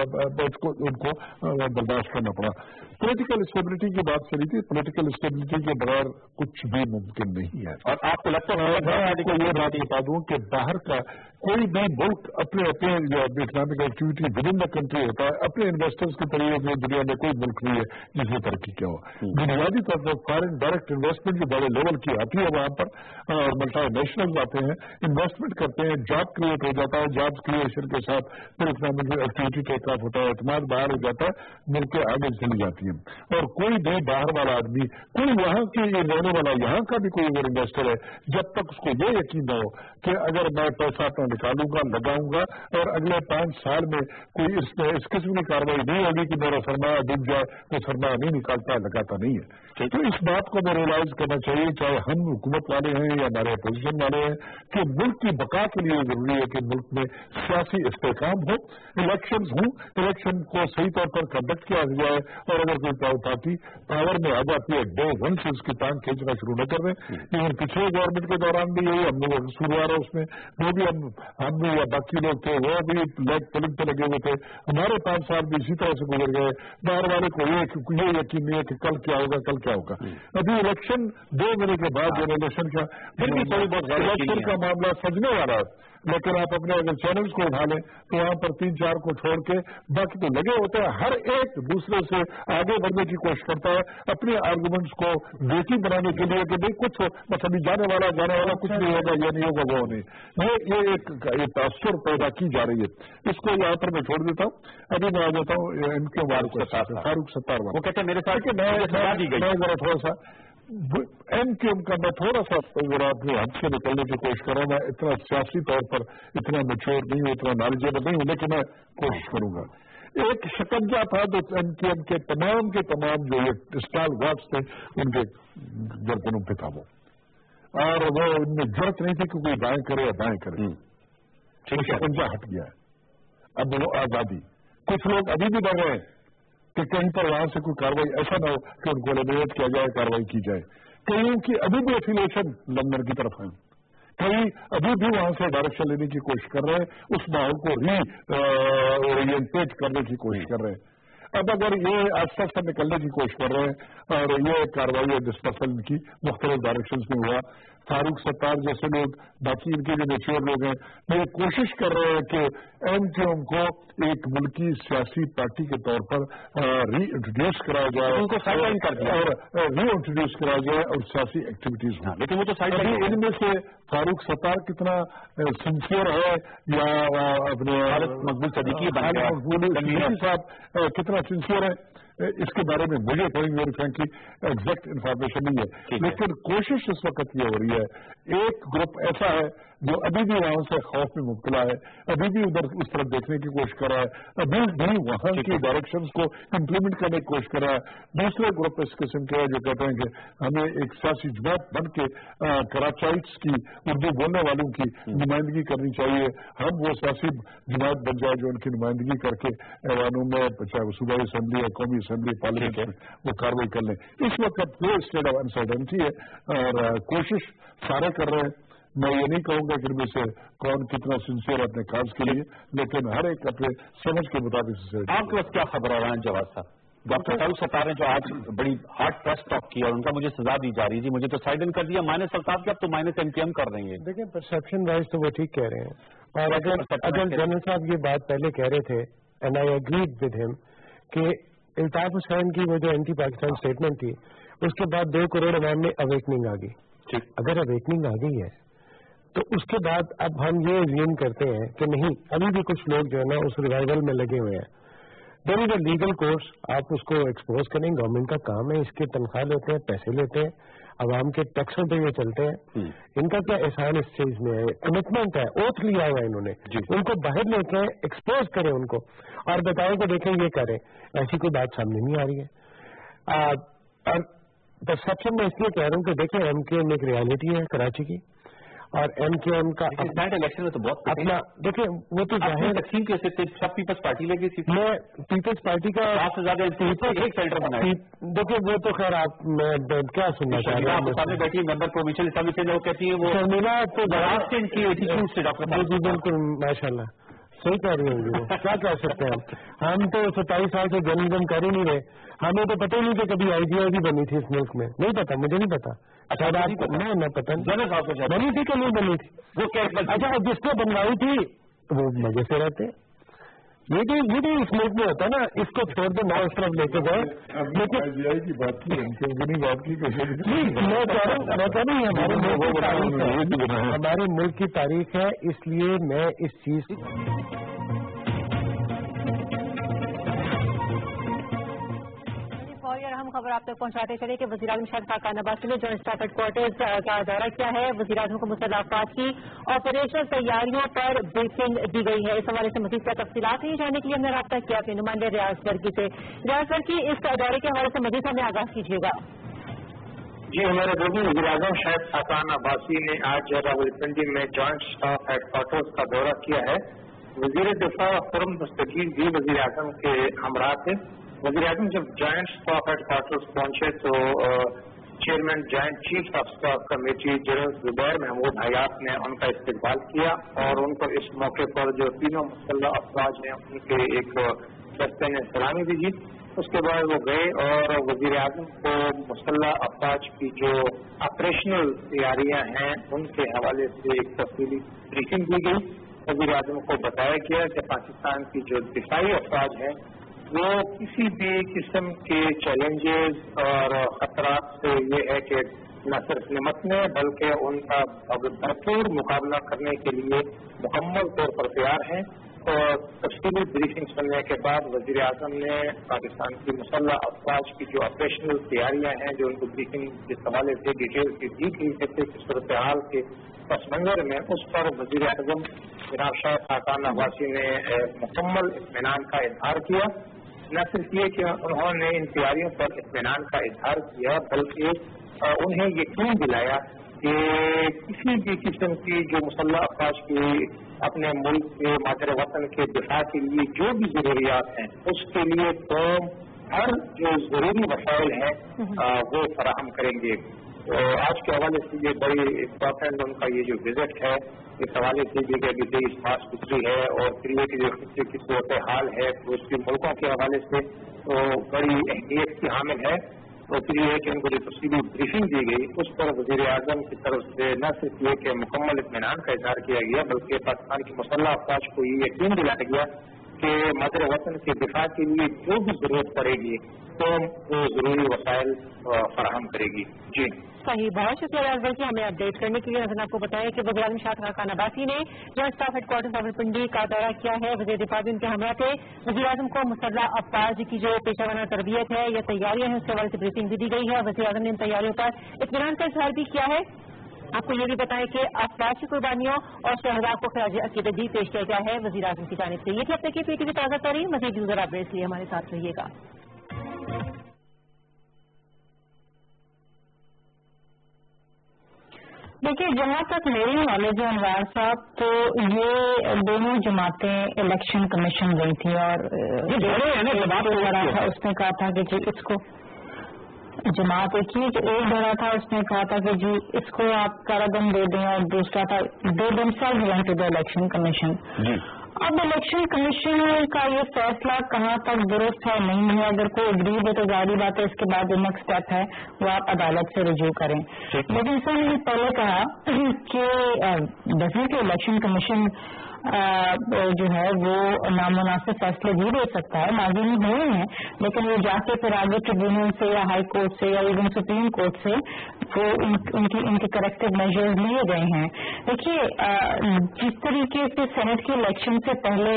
और उनको बर्दाश्त करना पड़ा। पॉलिटिकल स्टेबिलिटी की बात चली थी, पॉलिटिकल स्टेबिलिटी के बगैर कुछ भी मुमकिन नहीं है। और आपको लगता है मैं आपको ये बात बता दूं कि बाहर का कोई भी मुल्क अपने economic activity within the country होता है, अपने इन्वेस्टर्स के तरीके दुनिया में कोई मुल्क नहीं है जिसमें तरक्की किया हो। बुनियादी तौर पर फॉरेन डायरेक्ट इन्वेस्टमेंट जो बड़े लेवल की आती है वहां पर और मल्टी नेशनल आते हैं, इन्वेस्टमेंट करते हैं, जॉब क्रिएट हो जाता है, जॉब क्रिएशन के साथ फिर इकोनॉमिक एक्टिविटी टेक ऑफ होता है, एतमाद बाहर हो जाता है, मुल्कें आगे चली जाती है। और कोई भी बाहर वाला आदमी, कोई वहां के रहने वाला, यहाँ का भी कोई अगर इन्वेस्टर है, जब तक उसको ये यकीन न हो कि अगर मैं पैसा अपना निकालूंगा, लगाऊंगा और अगले 5 साल में कोई इस किस्म की कार्रवाई नहीं होगी कि मेरा सरमाया डूब जाए, तो सरमाया नहीं निकालता, लगाता नहीं है। तो इस बात को मैं रियलाइज करना चाहिए, चाहे हम हुकूमत वाले हैं या हमारे अपोजिशन वाले हैं, कि मुल्क की बका के लिए जरूरी है कि मुल्क में सियासी इस्तेकाम हो, इलेक्शन हों, इलेक्शन को सही तौर पर कंडक्ट किया जाए और अगर कोई पार्टी पावर में आ जाती है डे 1 से उसकी टांग खींचना शुरू न कर दें। लेकिन पिछले गवर्नमेंट के दौरान भी यही हम लोग कसूरवार है उसमें, वो भी हम भी या बाकी लोग थे वो भी लेग पुलिंग पे लगे हुए थे, हमारे 5 साल भी इसी तरह से गुजर गए। बाहर वाले को ये यकीन नहीं है कि कल क्या होगा, कल क्या होगा। अभी इलेक्शन 2 महीने के बाद इलेक्शन का फिर भी थोड़ी बहुत इलेक्शन का मामला सजने वाला है, लेकिन आप अपने अगर चैनल्स को उठा लें तो वहां पर 3-4 को छोड़ के बाकी तो लगे होते हैं, हर एक दूसरे से आगे बढ़ने की कोशिश करता है अपने आर्गूमेंट्स को बेटी बनाने के लिए कि भाई कुछ बस अभी जाने वाला कुछ नहीं होगा, ये नहीं होगा, वो नहीं। ये एक तासुर पैदा की जा रही है, इसको यहाँ पर मैं छोड़ देता हूँ। अभी मैं आ जाता हूँ इनके फारूक सत्तार, वो कहते हैं मेरे साथ कि मैं जरा थोड़ा सा एमक्यूएम का मैं थोड़ा सा अगर अपने हद से निकलने की कोशिश कर रहा हूँ, मैं इतना सियासी तौर पर इतना मैच्योर नहीं हूँ, इतना नॉलेजेबल नहीं हूँ, लेकिन मैं कोशिश करूंगा। एक शिकंजा था जो एमक्यूएम के तमाम जो ये स्टाल वार्ड्स थे उनके गर्दनों पे था वो, और वो उनमें जरूरत नहीं थी कि कोई दाएं करे या बाएं करे, शिकंजा हट गया है। अब वो आजादी, कुछ लोग अभी भी डर रहे हैं कि कहीं पर वहां से कोई कार्रवाई ऐसा ना हो कि उनको एलिमिनेट किया जाए, कार्रवाई की जाए। कहीं की अभी भी एफिलिएशन लंदन की तरफ है, कहीं अभी भी वहां से डायरेक्शन लेने की कोशिश कर रहे हैं, उस माहौल को ओरिएंटेट करने की कोशिश कर रहे हैं। अब अगर ये आस्ता आस्ता निकलने की कोशिश कर रहे हैं और ये कार्रवाई डिस्पर्सल की मुख्तलिफ डायरेक्शन में हुआ, फारूक सत्तार जैसे लोग, बाकी इनके जो मेच्योर लोग हैं, ये कोशिश कर रहे हैं कि MKM को एक मुल्की सियासी पार्टी के तौर पर रीइंट्रोड्यूस कराया जाए, उनको साइडलाइन कर दिया और रीइंट्रोड्यूस कराया जाए और सियासी एक्टिविटीज हों। लेकिन वो तो साइडलाइन, इनमें से फारूक सत्तार कितना सिंसियर है या अपने मकबूल सदीकी साहब कितना सिंसियर है, इसके बारे में मुझे कोई मेरी फ्रेंकली एग्जैक्ट इन्फॉर्मेशन नहीं है, लेकिन कोशिश इस वक्त ये हो रही है, एक ग्रुप ऐसा है जो अभी भी वहां से खौफ में मुब्तला है, अभी भी उधर उस तरफ देखने की कोशिश कर रहा है, अभी भी वहां की डायरेक्शंस को इम्प्लीमेंट करने की कोशिश कर रहा है। दूसरे ग्रुप इस किस्म के है जो कहते हैं कि हमें एक सियासी जमात बन के कराचाइट्स की, उर्दू बोलने वालों की नुमाइंदगी करनी चाहिए, हम वो सियासी जमात बन जाए जो उनकी नुमाइंदगी करके ऐवानों में, चाहे वो सूबाई असम्बली या कौमी असम्बली पार्लियामेंट में वो कार्रवाई कर लें। इस वक्त वो स्टेट ऑफ अनसर्टेनिटी है और कोशिश सारे कर रहे हैं। मैं ये नहीं कहूंगा कि इनमें से कौन कितना सिंसियर अपने काज के लिए, लेकिन हर एक अपने समझ के मुताबिक। आपके पास क्या खबर है जवाब साहब? डॉक्टर फारूक सत्तार ने जो आज बड़ी हार्ड प्रेस टॉक किया और उनका मुझे सजा दी जा रही थी, मुझे तो साइडन कर दिया माइनस सरकार के, अब तो माइनस MKM कर देंगे। देखिए परसेप्शन वाइज तो वो ठीक कह रहे हैं, और अगर जनरल साहब ये बात पहले कह रहे थे and I agreed with him कि इल्ताफ हुसैन की वो जो एंटी पाकिस्तान स्टेटमेंट थी उसके बाद 2 करोड़ अवाम में अवेकनिंग आ गई। अगर अवेकनिंग आ गई है तो उसके बाद अब हम ये एज्यूम करते हैं कि नहीं, अभी भी कुछ लोग जो है ना उस रिवाइवल में लगे हुए हैं। There is a legal course, आप उसको एक्सपोज करें, गवर्नमेंट का काम है, इसके तनख्वाह लेते हैं, पैसे लेते हैं, आवाम के टैक्सों पे ये चलते हैं, इनका क्या एहसान इस चीज में है, कमिटमेंट है, ओथ लिया हुआ है इन्होंने, उनको बाहर लेके एक्सपोज करें उनको और बताएं कि देखें ये करें। ऐसी कोई बात सामने नहीं आ रही है। और परसेप्शन में इसलिए कह रहा हूँ कि देखें MKM एक रियलिटी है कराची की, और MKM का इलेक्शन में तो बहुत अपना देखिए वो तो तकसीम के सब पीपल्स पार्टी लेगी, मैं पीपल्स पार्टी का 5 से ज्यादा एक सेंटर बनाया। देखिए वो तो खैर आप मैं क्या सुनना चाह रहा हूँ, सामने बैठी मेंबर प्रोविंशियल इस्लामिक से वो कहती है वो शर्मिला तो इनकी एटीट्यूड से डॉक्टर जी बिल्कुल माशाल्लाह सही कह रही होंगी वो, क्या कह सकते हैं हम तो 27 साल से जर्नलिज्म कर ही नहीं रहे, हमें तो पता ही नहीं कि कभी IGI भी बनी थी इस मुल्क में, नहीं पता, मुझे नहीं पता। अच्छा आपको मैं पता बनी थी कि नहीं बनी थी वो क्या? अच्छा जिसको बनवाई थी वो मजे से रहते, ये भी इस मुल्क में होता है ना, इसको छोड़ दो ना उस तरफ लेके जाए। लेकिन IGI की बात की बात की मैं कह रहा हूँ हमारे मुल्क की तारीख है, इसलिए मैं इस चीज हम खबर आप तक पहुंचाते चले कि वज़ीर-ए-आज़म शाहिद खाकान अब्बासी ने जॉइंट स्टाफ हेडक्वार्टर्स का दौरा किया है। वज़ीर-ए-आज़म को मुसल्लह अफ़वाज की ऑपरेशनल तैयारियों पर ब्रीफिंग दी गई है। इस हवाले से मज़ीद क्या तफसीलात हैं जानने के लिए हमने राब्ता किया अपने नुमाइंदे रियाज वर्की से। रियाज वर्की, इस दौरे के हवाले से मज़ीद हमें आगाह कीजिएगा। जी हमारे मोदी वज़ीर-ए-आज़म शाहिद खाकान अब्बासी ने आज रावलपिंडी में जॉइंट स्टाफ हेडक्वार्टर्स का दौरा किया है। वज़ीर दिफा खुर्रम दस्तगीर भी वज़ीर-ए-आज़म के हमरा थे। वज़ीर-ए-आज़म जब जॉइंट स्टाफ हेडक्वार्टर्स पहुंचे तो chairman joint chief of staff committee general Zubair Mahmood Hayat ने उनका इस्तकबाल किया और उनको इस मौके पर जो तीनों मुसल्लह अफवाज हैं उनके एक दस्ते ने सलामी दी थी। उसके बाद वो गए और वज़ीर-ए-आज़म को मुसल्लह अफवाज की जो ऑपरेशनल तैयारियां हैं उनके हवाले से एक तफसीली ब्रीफिंग दी गई। वज़ीर-ए-आज़म को बताया गया कि पाकिस्तान की जो दिफाई अफवाज है वो किसी भी किस्म के चैलेंजेस और खतरात से ये है कि न सिर्फ निमटने बल्कि उनका भरपूर मुकाबला करने के लिए मुकम्मल तौर पर तैयार हैं। और तफसीली ब्रीफिंग सुनने के बाद वज़ीर-ए-आज़म ने पाकिस्तान की मुसल्लह अफवाज की जो ऑपरेशनल तैयारियां हैं जो उनको ब्रीफिंग जिस हवाले से डिटेल की दी गई है कि सूरत हाल के पस मंजर में उस पर वज़ीर-ए-आज़म जनाब शाहिद खाकान अब्बासी ने मुकम्मल इत्मीनान का इजहार किया। न सिर्फ ये कि उन्होंने इन तैयारियों पर इत्मीनान का इजहार किया बल्कि उन्हें यकीन दिलाया कि किसी भी किस्म की जो मुसल्लह अफवाज की अपने मुल्क के मादर वतन के दिफा के लिए जो भी जरूरियात हैं उसके लिए कौम हर जो जरूरी वसाइल हैं वो फराहम करेंगे। तो आज के हवाले से ये बड़ी इम्पोर्टेंट उनका ये जो विजिट है इस हवाले से भी अभी देश साफ सुथरी है और क्रिएटिव की सूरत हाल है तो उसके मुल्कों के हवाले से तो बड़ी अहमियत की हामिल है। तो फिर ये है कि उनको जो तफसीली ब्रीफिंग दी गई उस पर वज़ीर आज़म की तरफ से न सिर्फ ये कि मुकम्मल इत्मीनान का इजहार किया गया बल्कि पाकिस्तान की मुसल्लह अफवाज को ये यकीन दिलाया गया कि मादर वतन के दिफा के लिए जो भी जरूरत पड़ेगी तो वो जरूरी वसाइल फराहम करेगी। जी सही, बहुत शुक्रिया राजभर की हमें अपडेट करने के लिए। नजर आपको बताया कि वज़ीर आज़म शाद खान अब्बासी ने जॉइंट स्टाफ हेडक्वार्टर रावलपिंडी का दौरा किया है। वज़ीर दिफा भी उनके हमरा थे। वज़ीर आज़म को मुसल्लह अफवाज की जो पेशेवराना तरबियत है या तैयारियां हैं उसके हवाले से ब्रीफिंग भी दी गई है। वज़ीर आज़म ने इन तैयारियों पर इत्मीनान का इजहार भी किया है। आपको ये भी बताएं कि अफवाज की कुर्बानियों और शहदा को खराज अकीदत भी पेश किया गया है वज़ीर आज़म की जानिब से। ये थी अब तक की पीटीवी ताज़ा तरीन। मज़ीद यूजर अपडेट्स लिए हमारे साथ रहिएगा। देखिए, जहाँ तक मेरी नॉलेज है अनवार साहब, तो ये दोनों जमातें इलेक्शन कमीशन गई थी और उसने कहा था कि जी इसको जमात एक डरा था, उसने कहा था कि जी इसको आप कारादंड दे दें और दूसरा था they themselves went to the election commission. अब इलेक्शन कमीशन का ये फैसला कहाँ तक दुरुस्त है नहीं है, अगर कोई एग्रीड है तो जारी बात है, इसके बाद जो नेक्स्ट स्टेप है वो आप अदालत से रिज्यू करें। लेकिन सर मैंने पहले कहा कि डेफिनेटली इलेक्शन कमीशन जो है वो नामुनासिब फैसले भी दे सकता है, माजी में हुए हैं, लेकिन वो जाके फिर आगे ट्रिब्यूनल से या हाई कोर्ट से या इवन सुप्रीम कोर्ट से वो इनके करेक्टिव मेजर्स लिए गए हैं। देखिए, जिस तरीके से सेनेट के इलेक्शन से पहले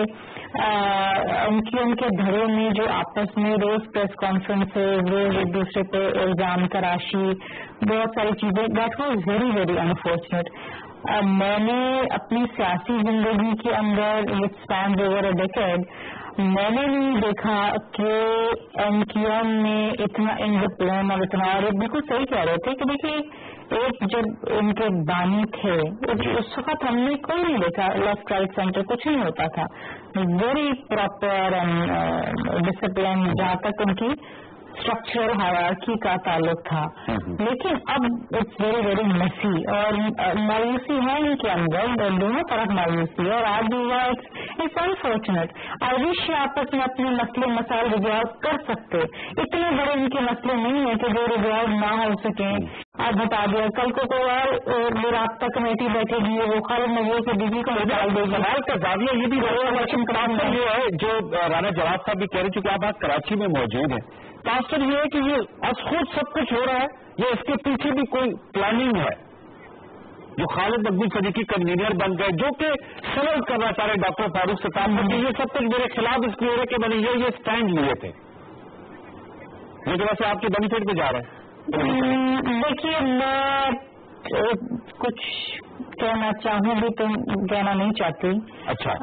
उनके धड़े में जो आपस में रोज प्रेस कॉन्फ्रेंसेज, रोज एक दूसरे पे इल्जाम तराशी, बहुत सारी चीजें, that was very very unfortunate. मैंने अपनी सियासी जिंदगी के अंदर which spans over a decade मैंने नहीं देखा कि एमक्यूएम में इतना इंडिपेंडेंट और इतना, और बिल्कुल सही कह रहे थे कि देखिए एक जब उनके बानी थे उस वक्त हमने कोई नहीं देखा, लेफ्ट राइट सेंटर कुछ नहीं होता था, वेरी प्रॉपर एंड डिसिप्लिन जहाँ तक उनकी स्ट्रक्चरल हायरार्की का ताल्लुक था। लेकिन अब इट्स वेरी वेरी मेसी और मायूसी है इनके अंदर, दोनों तरफ मायूसी है और आज भी हुआ। It's unfortunate. आई विश आपस में अपने मसले मसाइल रिजॉल्व कर सकते, इतने बड़े इनके मसले नहीं है कि जो रिजॉल्व ना हो सके। आप बता दिया कल को कोई और राब्ता कमेटी बैठेगी, वो खालिद नजर से डीजी को निकाल देगी। सवाल का जाविया ये भी इलेक्शन करार ये है जो राना जवाब साहब भी कह रहे, चूंकि आप आज कराची में मौजूद हैं, पास्टर ये है कि ये आज खुद सब कुछ हो रहा है या इसके पीछे भी कोई प्लानिंग है? जो खालिद मकबूल सदीकी कन्वीनर बन गए, जो कि सवाल करना चाह रहे डॉक्टर फारूक सत्तार कि ये सब कुछ मेरे खिलाफ इसलिए हो रहा है कि मैंने ये स्टैंड लिए थे, लेकिन वैसे आपके बेनिफिट पे जा रहे हैं। देखिए, मैं कुछ कहना चाहूँ भी तो कहना नहीं चाहती। अच्छा।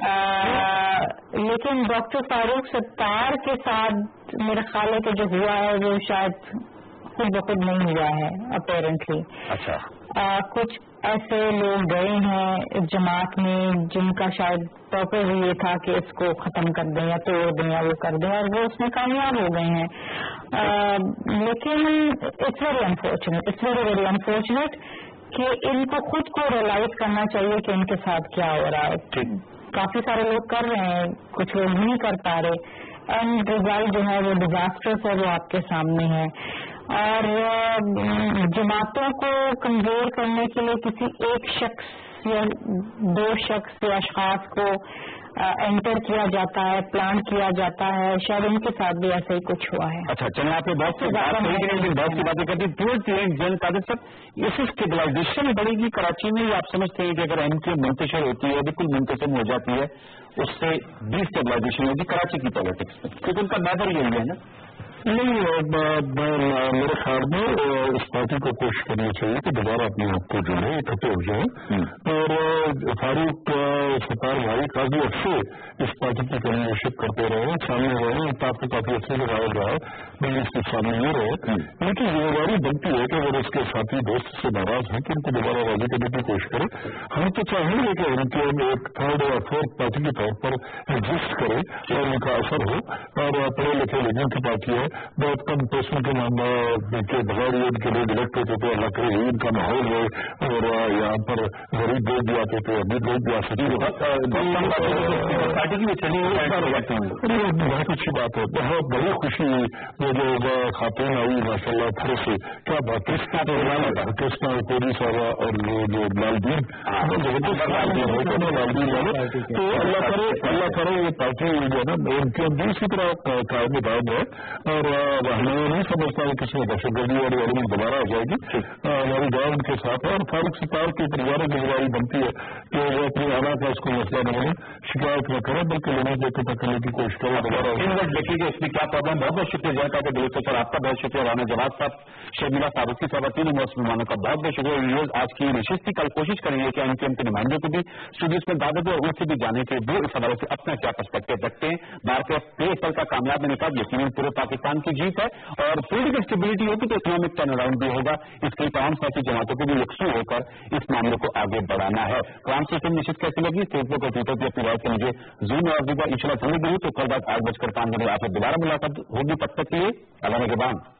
लेकिन डॉक्टर फारूक सत्तार के साथ मेरा ख्याल है कि जो हुआ है वो शायद खुद ब खुद नहीं हुआ है अपेरेंटली। अच्छा। कुछ ऐसे लोग गए हैं जमात में जिनका शायद पर्पस ये था कि इसको खत्म कर दें या तोड़ दें या वो कर दें, और वो उसमें कामयाब हो गए हैं। लेकिन it's very unfortunate, it's very very unfortunate कि इनको खुद को रियलाइज करना चाहिए कि इनके साथ क्या हो रहा है। काफी सारे लोग कर रहे हैं, कुछ लोग नहीं कर पा रहे, एंड रिजल्ट जो है वो डिजास्टर्स है, वो आपके सामने है। और जमातों को कमजोर करने के लिए किसी एक शख्स या दो शख्स या अशखास को एंटर किया जाता है, प्लान किया जाता है, शायद उनके साथ भी ऐसा ही कुछ हुआ है। अच्छा, चलिए आपने बहुत सी बातें करती जन कादिर साहब, इस स्टेबलाइजेशन बढ़ेगी कराची में, आप समझते हैं कि अगर एमक्यू मुंतशिर होती है, बिल्कुल मुंतसिम हो जाती है, उससे डिस्टेबलाइजेशन होगी कराची की पॉलिटिक्स में, क्योंकि उनका मैटर यही है ना? नहीं, मेरे ख्याल में इस पार्टी को कोशिश करनी चाहिए कि दोबारा अपने आप को जो है इकट्ठे हो जाए, और फारूक सत्तार भाई काफी अच्छे इस पार्टी की कन्वीनरशिप करते रहे, सामने रहे, आपको काफी अच्छे से गाया जाए, मैं इसके सामने नहीं रहे। लेकिन जिम्मेदारी बनती है कि अगर उसके साथी दोस्त से नाराज हैं कि उनको दोबारा राजी करने की कोशिश करें। हम तो चाहेंगे कि उनके एक थर्ड या फोर्थ पार्टी के तौर पर एग्जिस्ट करे और उनका असर हो, और पढ़े लिखे लोगों की पार्टी है, बहुत कम पैसों के बगैर ये इनके लोग इलेक्ट होते थे। अल्लाह करे इनका माहौल है और यहाँ पर गरीब लोग भी आते थे, अमीर लोग भी आ सकते थे। पार्टी की भी चली बहुत अच्छी बात है, बहुत बड़ी खुशी हुई। वो जो खातून आई माशाल्लाह फर से, क्या बात, कृष्णा कोरी साहब और जो लालदीन लालदीन वाले, तो अल्लाह करे ये पार्टी जो है ना उनकी दूसरी तरह कायम है और हमें नहीं समझता है किसी दहशतगर्दी वाली वाली दोबारा आ जाएगी। हमारी गाँव उनके साथ है और फारूक सितार के परिवारों की जवाबी बनती है कि वो अपनी आना का इसको मसला न बने, शिकायत न करें बल्कि लोगों को पता करने की कोशिश करें दोबारा। देखिए इसमें क्या प्रॉब्लम। बहुत बहुत शुक्रिया जयता के दिल से सर, आपका बहुत शुक्रिया। राना जवाब साहब, शर्मिला फारूकी साहब, तीनों मुसलमानों का बहुत बहुत शुक्रिया। व्यूअर्स आज की नशिस्त की कल कोशिश करेंगे कि एनकेएम के नुमाइंदों को भी स्टूडियोज में दावत दे और उनसे भी जाने के वो इस हवाले से अपना क्या पर्सपेक्टिव रखते हैं। भारत के 23 साल का कामयाब निकाल यकीन पूरे पाकिस्तान की जीत है और पॉलिटिकल स्टेबिलिटी होगी तो इकोनॉमिक टर्न अराउंड भी होगा। इसके लिए तमाम साथी जमातों को भी यकसू होकर इस मामले को आगे बढ़ाना है। काम से निश्चित कैसी लगी, फेसबुक और ट्विटर पर अपनी राय से मुझे जूम और इंशाल्लाह जरूर तो कल रात 8:05 आपसे दोबारा मुलाकात होगी। तब तक के लिए अल्लाह के बाद।